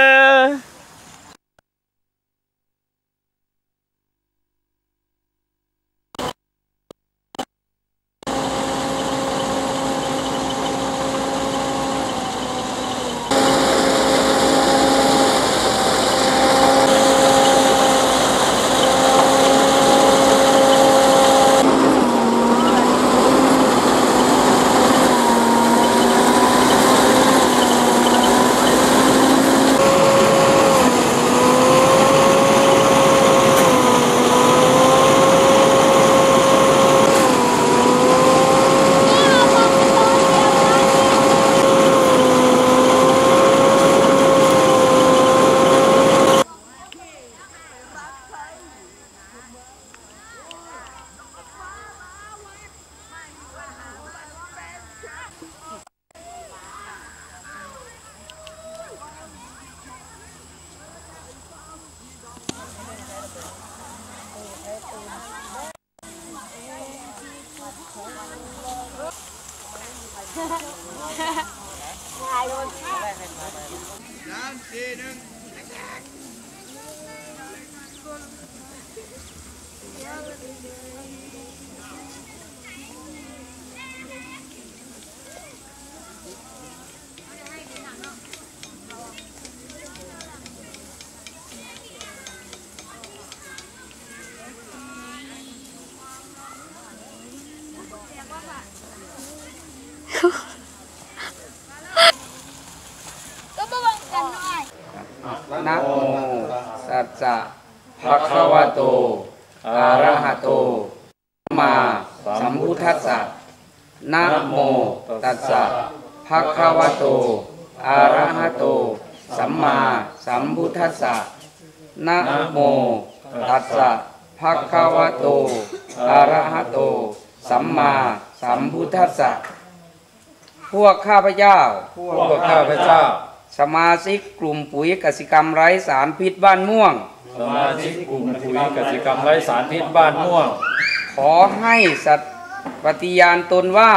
นะโมตัสสะภะคะวะโตอะระหะโตสัมมาสัมพุทธัสสะนะโมตัสสะภะคะวะโตอะระหะโตสัมมาสัมพุทธัสสะนะโมตัสสะภะคะวะโตอะระหะโตสัมมาสัมพุทธัสสะพวกข้าพเจ้าสมาชิกกลุ่มปุ๋ยกสิกรรมไร้สารพิษบ้านม่วงสมาชิกกลุ่มปุ๋ยกสิกรรมไร้สารพิษบ้านม่วงขอให้สัตย์ปฏิญาณตนว่า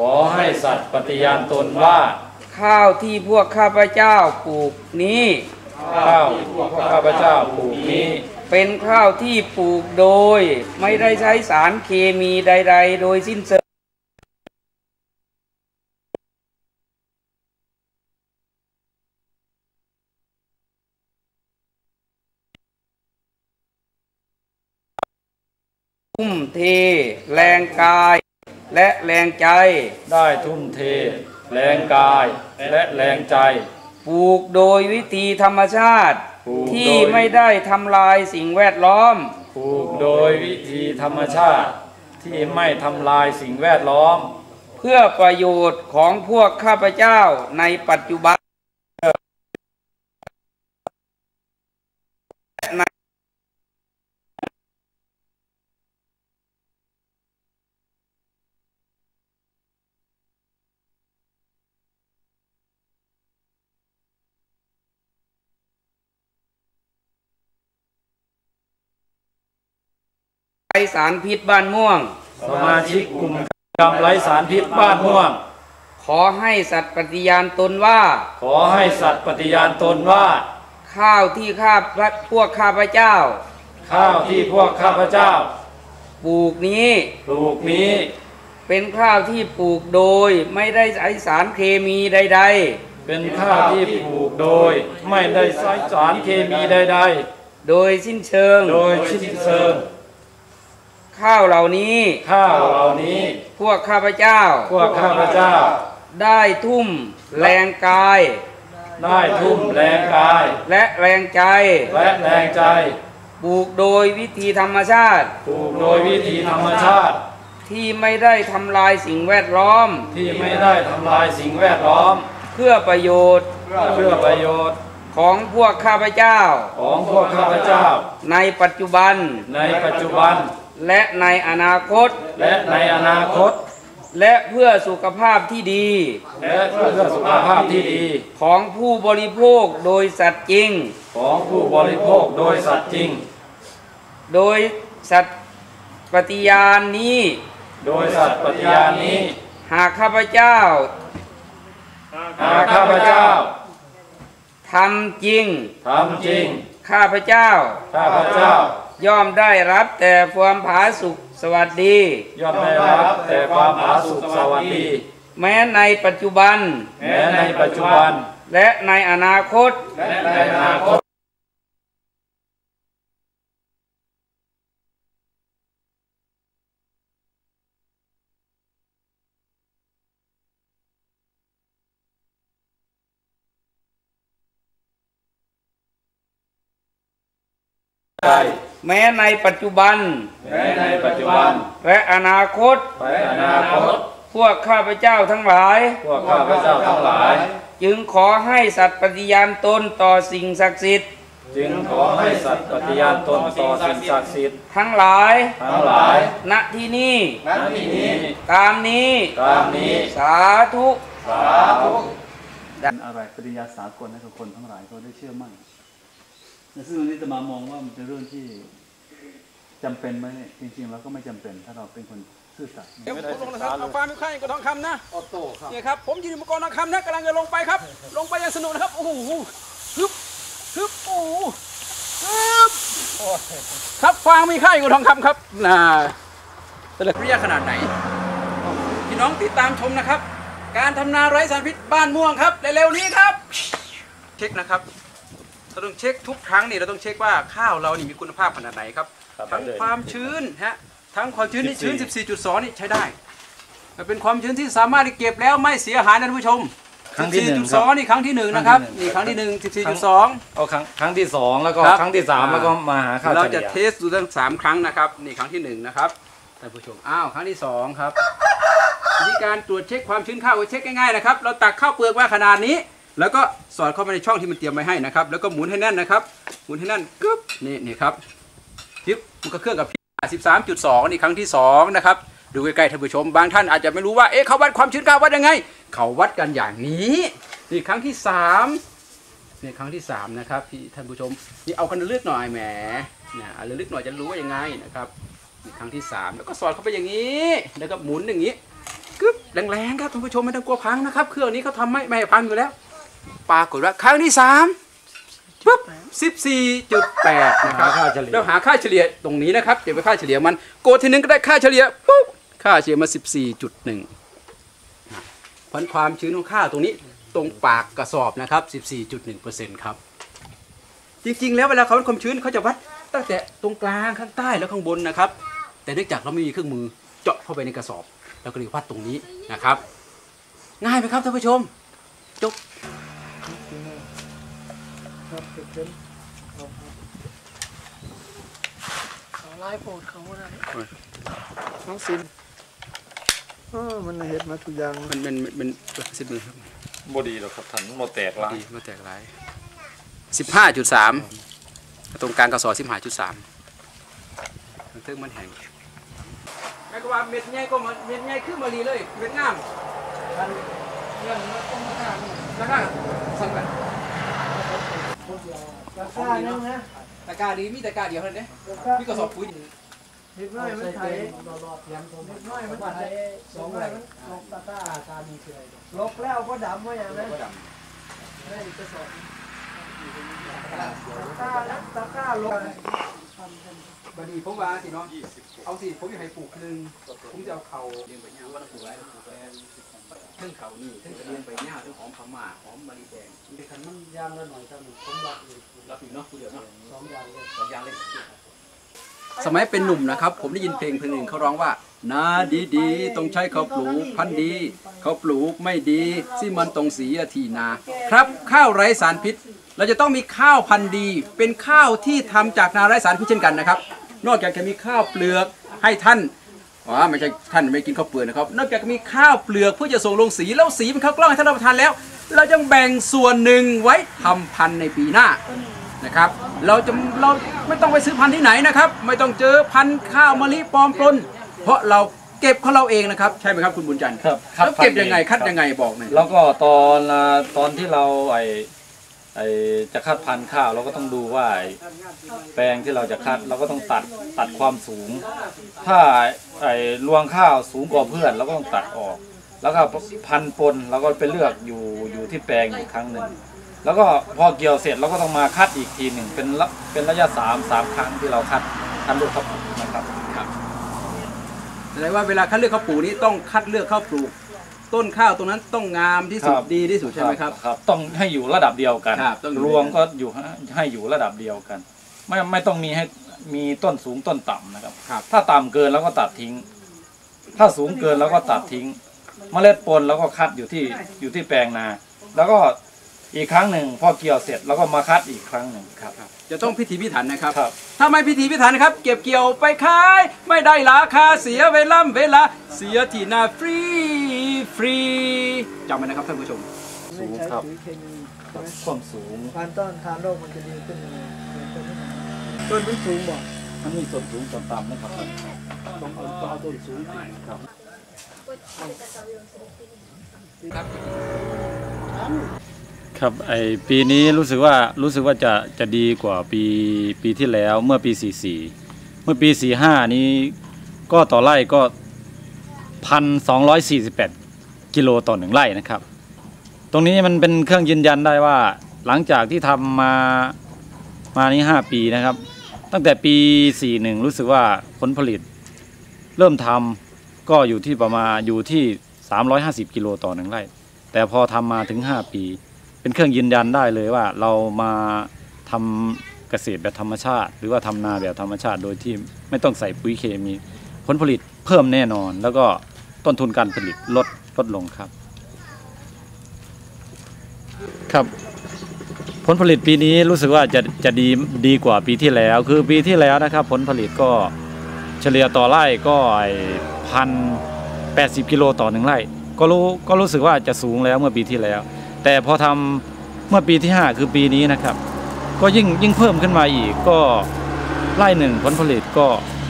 ข้าวที่พวกข้าพเจ้าปลูกนี้เป็นข้าวที่ปลูกโดยไม่ได้ใช้สารเคมีใดๆโดยสิ้นเชิงทุ่มเทแรงกายและแรงใจได้ทุ่มเทแรงกายและแรงใจปลูกโดยวิธีธรรมชาติที่ไม่ได้ทำลายสิ่งแวดล้อมปลูกโดยวิธีธรรมชาติที่ไม่ทำลายสิ่งแวดล้อมเพื่อประโยชน์ของพวกข้าพเจ้าในปัจจุบันไร้สารพิษบ้านม่วงสมาชิกกลุ่มกรรมไร้สารพิษบ้านม่วงขอให้สัตย์ปฏิญาณตนว่าข้าวที่พวกข้าพเจ้าปลูกนี้เป็นข้าวที่ปลูกโดยไม่ได้ใช้สารเคมีใดๆเป็นข้าวที่ปลูกโดยไม่ได้ใช้สารเคมีใดๆโดยสิ้นเชิงข้าวเหล่านี้พวกข้าพเจ้าได้ทุ่มแรงกายและแรงใจปลูกโดยวิธีธรรมชาติที่ไม่ได้ทำลายสิ่งแวดล้อมเพื่อประโยชน์ของพวกข้าพเจ้าในปัจจุบันและในอนาคตและเพื่อสุขภาพที่ดีของผู้บริโภคโดยสัตย์จริงโดยสัตย์ปฏิญาณนี้หากข้าพเจ้าทำจริงข้าพเจ้าย่อมได้รับแต่ความผาสุกสวัสดีแม้ในปัจจุบันและในอนาคตแม้ในปัจจุบันและอนาคตพวกข้าพเจ้าทั้งหลายจึงขอให้สัตย์ปฏิญาณตนต่อสิ่งศักดิ์สิทธิ์ทั้งหลายณที่นี้ตามนี้สาธุอะไรปริญญาสากลให้กับคนทั้งหลายเขาได้เชื่อมั่นซึ่งวันนี้จะมามองว่ามันเป็นเรื่องที่จำเป็นไหมจริงๆแล้วก็ไม่จำเป็นถ้าเราเป็นคนซื่อสัตย์เดี๋ยวผมลงนะครับเอาฟ้าไม่ค่อยกับทองคำนะนี่ครับผมยืนอยู่บนกองทองคำนะกำลังจะลงไปครับลงไปอย่างสนุกนะครับโอ้โหฮึบโอ้โหฮึบครับฟางมีค่าอยู่ทองคำครับแต่ละเรียกขนาดไหนพี่น้องติดตามชมนะครับ การทำนาไร้สารพิษบ้านม่วงครับเร็วๆนี้ครับเช็คนะครับเราต้องเช็คทุกครั้งนี่เราต้องเช็คว่าข้าวเรานี่มีคุณภาพขนาดไหนครับทั้งความชื้นฮะทั้งความชื้นนี่ชื้น 14.2 นี่ใช้ได้เป็นความชื้นที่สามารถเก็บแล้วไม่เสียหายนะท่านผู้ชม 14.2 นี่ครั้งที่1นะครับนี่ครั้งที่1 14.2 เอาครั้งที่2แล้วก็ครั้งที่3แล้วก็มาหาค่าเฉลี่ยเราจะเทสดูทั้ง3ครั้งนะครับนี่ครั้งที่1นะครับท่านผู้ชมครั้งที่2ครับวิธีการตรวจเช็คความชื้นข้าวเช็คง่ายๆนะครับเราตักข้าวเปลือกว่าขนาดนี้แล้วก็สอดเข้าไปในช่องที่มันเตรียมไว้ให้นะครับแล้วก็หมุนให้แน่นนะครับหมุนให้แน่นกึ๊บนี่ครับจิ๊บมันก็เครื่องกับ 13.2 นี่ครั้งที่2นะครับดูใกล้ๆท่านผู้ชมบางท่านอาจจะไม่รู้ว่าเขาวัดความชื้นข้าววัดยังไงเขาวัดกันอย่างนี้นี่ครั้งที่3นี่ครั้งที่3นะครับพี่ท่านผู้ชมนี่เอากันลึกหน่อยแหมเนี่ยเอาลึกหน่อยจะรู้ว่ายังไงนะครับนี่ครั้งที่3แล้วก็สอดเข้าไปอย่างนี้แล้วก็หมุนอย่างนี้กึ๊บแรงๆครับท่านผู้ชมไม่ต้องกลัวพังนะครับเครื่องนี้เขาทำไม่ให้พังอยู่แล้วปรากฏว่าครั้งที่3ปุ๊บ 14.8 นะครับแล้วหาค่าเฉลี่ยตรงนี้นะครับเดี๋ยวไปค่าเฉลี่ยมันโกดทีนึงก็ได้ค่าเฉลี่ยปุ๊บค่าเฉลี่ยมา 14.1 ผลความชื้นของข้าวตรงนี้ตรงปากกระสอบนะครับ 14.1% ครับจริงๆแล้วเวลาเขาวัดความชื้นเขาจะวัดตั้งแต่ตรงกลางข้างใต้แล้วข้างบนนะครับแต่เนื่องจากเราไม่มีเครื่องมือเจาะเข้าไปในกระสอบเราก็เลยวัดตรงนี้นะครับง่ายไหมครับท่านผู้ชมจบไล่โปรดเขาได้น้องซินมันเห็ดมาทุกอย่างมันสิบมือครับบดีหรอกครับท่านโมแตกลายโมแตกลาย 15.3 ตรงกลางกระสอบ 15.3 มันถึงมันแห้งแม่ก็ว่าเม็ดใหญ่ก็เม็ดใหญ่ขึ้นมาลีเลยเม็ดงามเงินต้องราคาสั่งกันราคานึงนะตะกร้าดีมีตะกร้าเดียวเท่านั้นมีกระสอบปุ๋ยเห็ดน้อยมันไทยเห็ดน้อยมันไทย2ไร่มันลบตะกร้าการมีคืออะไรลบแล้วก็ดำว่าอย่างนั้นได้กระสอบตะกร้าลบบัดนี้ผมว่าสิเนาะเอาสิผมอยากให้ปลูกนึงผมจะเอาเขาเลี้ยงไปย่างว่าปลูกอะไรปลูกไปเรื่องเขานี่เรื่องจะเลี้ยงไปย่างเรื่องหอมขม่าหอมมะลิแดงแต่คันมันยางละหน่อยครับผมรับอยู่เนาะเดียวเนาะ 2อย่างเลย 2อย่างเลยสมัยเป็นหนุ่มนะครับผมได้ยินเพลงหนึ่งเขาร้องว่านาดีๆต้องใช้เขาปลูกพันธุ์ดีเขาปลูกไม่ดีที่มันตรงสีทีนาครับข้าวไร้สารพิษเราจะต้องมีข้าวพันธุ์ดีเป็นข้าวที่ทำจากนาไร้สารพิษเช่นกันนะครับนอกจากจะมีข้าวเปลือกให้ท่านไม่ใช่ท่านไม่กินข้าวเปลือกนะครับนอกจากมีข้าวเปลือกเพื่อจะส่งลงสีแล้วสีเป็นข้าวกล้องให้ท่านรับประทานแล้วเราจะแบ่งส่วนหนึ่งไว้ทำพันธุ์ในปีหน้านะครับเราไม่ต้องไปซื้อพันธุ์ที่ไหนนะครับไม่ต้องเจอพันธุ์ข้าวมะลิปลอมปนเพราะเราเก็บของเราเองนะครับใช่ไหมครับคุณบุญจันทร์ครับแล้วเก็บยังไงคัดยังไงบอกหน่อยแล้วก็ตอนที่เราจะคัดพันธุ์ข้าวเราก็ต้องดูว่าแปลงที่เราจะคัดเราก็ต้องตัดความสูงถ้ารวงข้าวสูงกว่าเพื่อนเราก็ต้องตัดออกแล้วก็พันธุ์ปนเราก็ไปเลือกอยู่ที่แปลงอีกครั้งหนึ่งแล้วก็พอเกี่ยวเสร็จเราก็ต้องมาคัดอีกทีหนึ่งเป็นระยะ3 ครั้งที่เราคัดลูกข้าวปลูกนะครับแสดงว่าเวลาคัดเลือกข้าวปลูกนี้ต้องคัดเลือกข้าวปลูกต้นข้าวตรงนั้นต้องงามที่สุดดีที่สุดใช่ไหมครับต้องให้อยู่ระดับเดียวกันรวงก็ให้อยู่ระดับเดียวกันไม่ต้องมีต้นสูงต้นต่ำนะครับถ้าต่ำเกินแล้วก็ตัดทิ้งถ้าสูงเกินแล้วก็ตัดทิ้งเมล็ดปนแล้วก็คัดอยู่ที่แปลงนาแล้วก็อีกครั้งหนึ่งพอเกี่ยวเสร็จแล้วก็มาคัดอีกครั้งหนึ่งครับจะต้องพิถีพิถันนะครับถ้าไม่พิถีพิถันนะครับเก็บเกี่ยวไปขายไม่ได้ราคาเสียเวลาเสียที่นาฟรีจำไว้นะครับท่านผู้ชมสูงครับความสูงการต้านทานโรคมันจะดีขึ้นต้นสูงบ่มันมีต้นสูงต้นต่ำนะครับต้องเอาต้นสูงครับครับปีนี้รู้สึกว่าจะดีกว่าปีที่แล้วเมื่อปี44เมื่อปี45นี้ก็ต่อไร่ก็ 1,248 กิโลต่อ1ไร่นะครับตรงนี้มันเป็นเครื่องยืนยันได้ว่าหลังจากที่ทำมานี้5 ปีนะครับตั้งแต่ปี 41 รู้สึกว่าผลผลิตเริ่มทำก็อยู่ที่ประมาณอยู่ที่350กิโลต่อ1ไร่แต่พอทำมาถึง5ปีเป็นเครื่องยืนยันได้เลยว่าเรามาทำเกษตรแบบธรรมชาติหรือว่าทำนาแบบธรรมชาติโดยที่ไม่ต้องใส่ปุ๋ยเคมีผลผลิตเพิ่มแน่นอนแล้วก็ต้นทุนการผลิตลดลงครับผลผลิตปีนี้รู้สึกว่าจะดีกว่าปีที่แล้วคือปีที่แล้วนะครับผลผลิตก็เฉลี่ยต่อไร่ก็1,080 กิโลต่อ1ไร่ก็รู้สึกว่าจะสูงแล้วเมื่อปีที่แล้วแต่พอทำเมื่อปีที่5คือปีนี้นะครับก็ยิ่งเพิ่มขึ้นมาอีกก็ไร่หนึ่งผลผลิตก็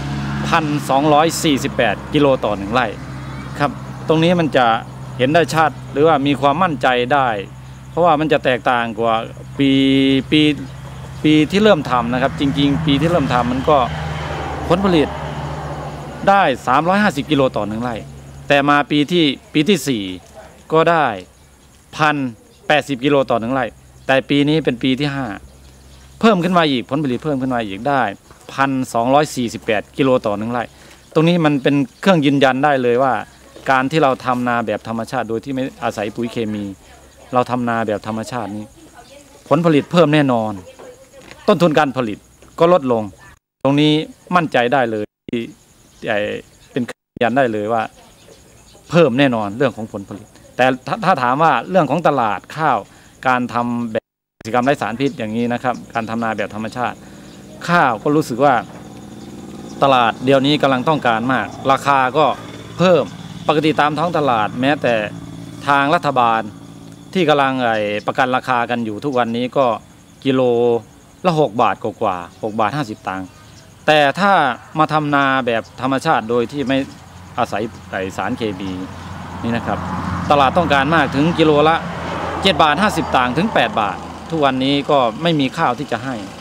1,248 กิโลต่อ1ไร่ครับตรงนี้มันจะเห็นได้ชัดหรือว่ามีความมั่นใจได้เพราะว่ามันจะแตกต่างกว่าปีที่เริ่มทำนะครับจริงๆปีที่เริ่มทำมันก็ผลผลิตได้350 กิโลต่อ1ไร่แต่มาปีที่4ก็ได้1,080 กิโลต่อ1ไร่แต่ปีนี้เป็นปีที่5เพิ่มขึ้นมาอีกผลผลิตเพิ่มขึ้นมาอีกได้1,248 กิโลต่อ1ไร่ตรงนี้มันเป็นเครื่องยืนยันได้เลยว่าการที่เราทำนาแบบธรรมชาติโดยที่ไม่อาศัยปุ๋ยเคมีเราทำนาแบบธรรมชาตินี้ผลผลิตเพิ่มแน่นอนต้นทุนการผลิตก็ลดลงตรงนี้มั่นใจได้เลยที่เป็นเครื่องยืนยันได้เลยว่าเพิ่มแน่นอนเรื่องของผลผลิตแต่ถ้าถามว่าเรื่องของตลาดข้าวการทำแบบกิจกรรมไร้สารพิษอย่างนี้นะครับการทำนาแบบธรรมชาติข้าวก็รู้สึกว่าตลาดเดี๋ยวนี้กำลังต้องการมากราคาก็เพิ่มปกติตามท้องตลาดแม้แต่ทางรัฐบาลที่กำลังประกันราคากันอยู่ทุกวันนี้ก็กิโลละ6 บาทกว่า6 บาท 50 ตังค์แต่ถ้ามาทำนาแบบธรรมชาติโดยที่ไม่อาศัยสารเคมีนี่นะครับตลาดต้องการมากถึงกิโลละ7 บาท 50 ตังค์ถึง8 บาททุกวันนี้ก็ไม่มีข้าวที่จะให้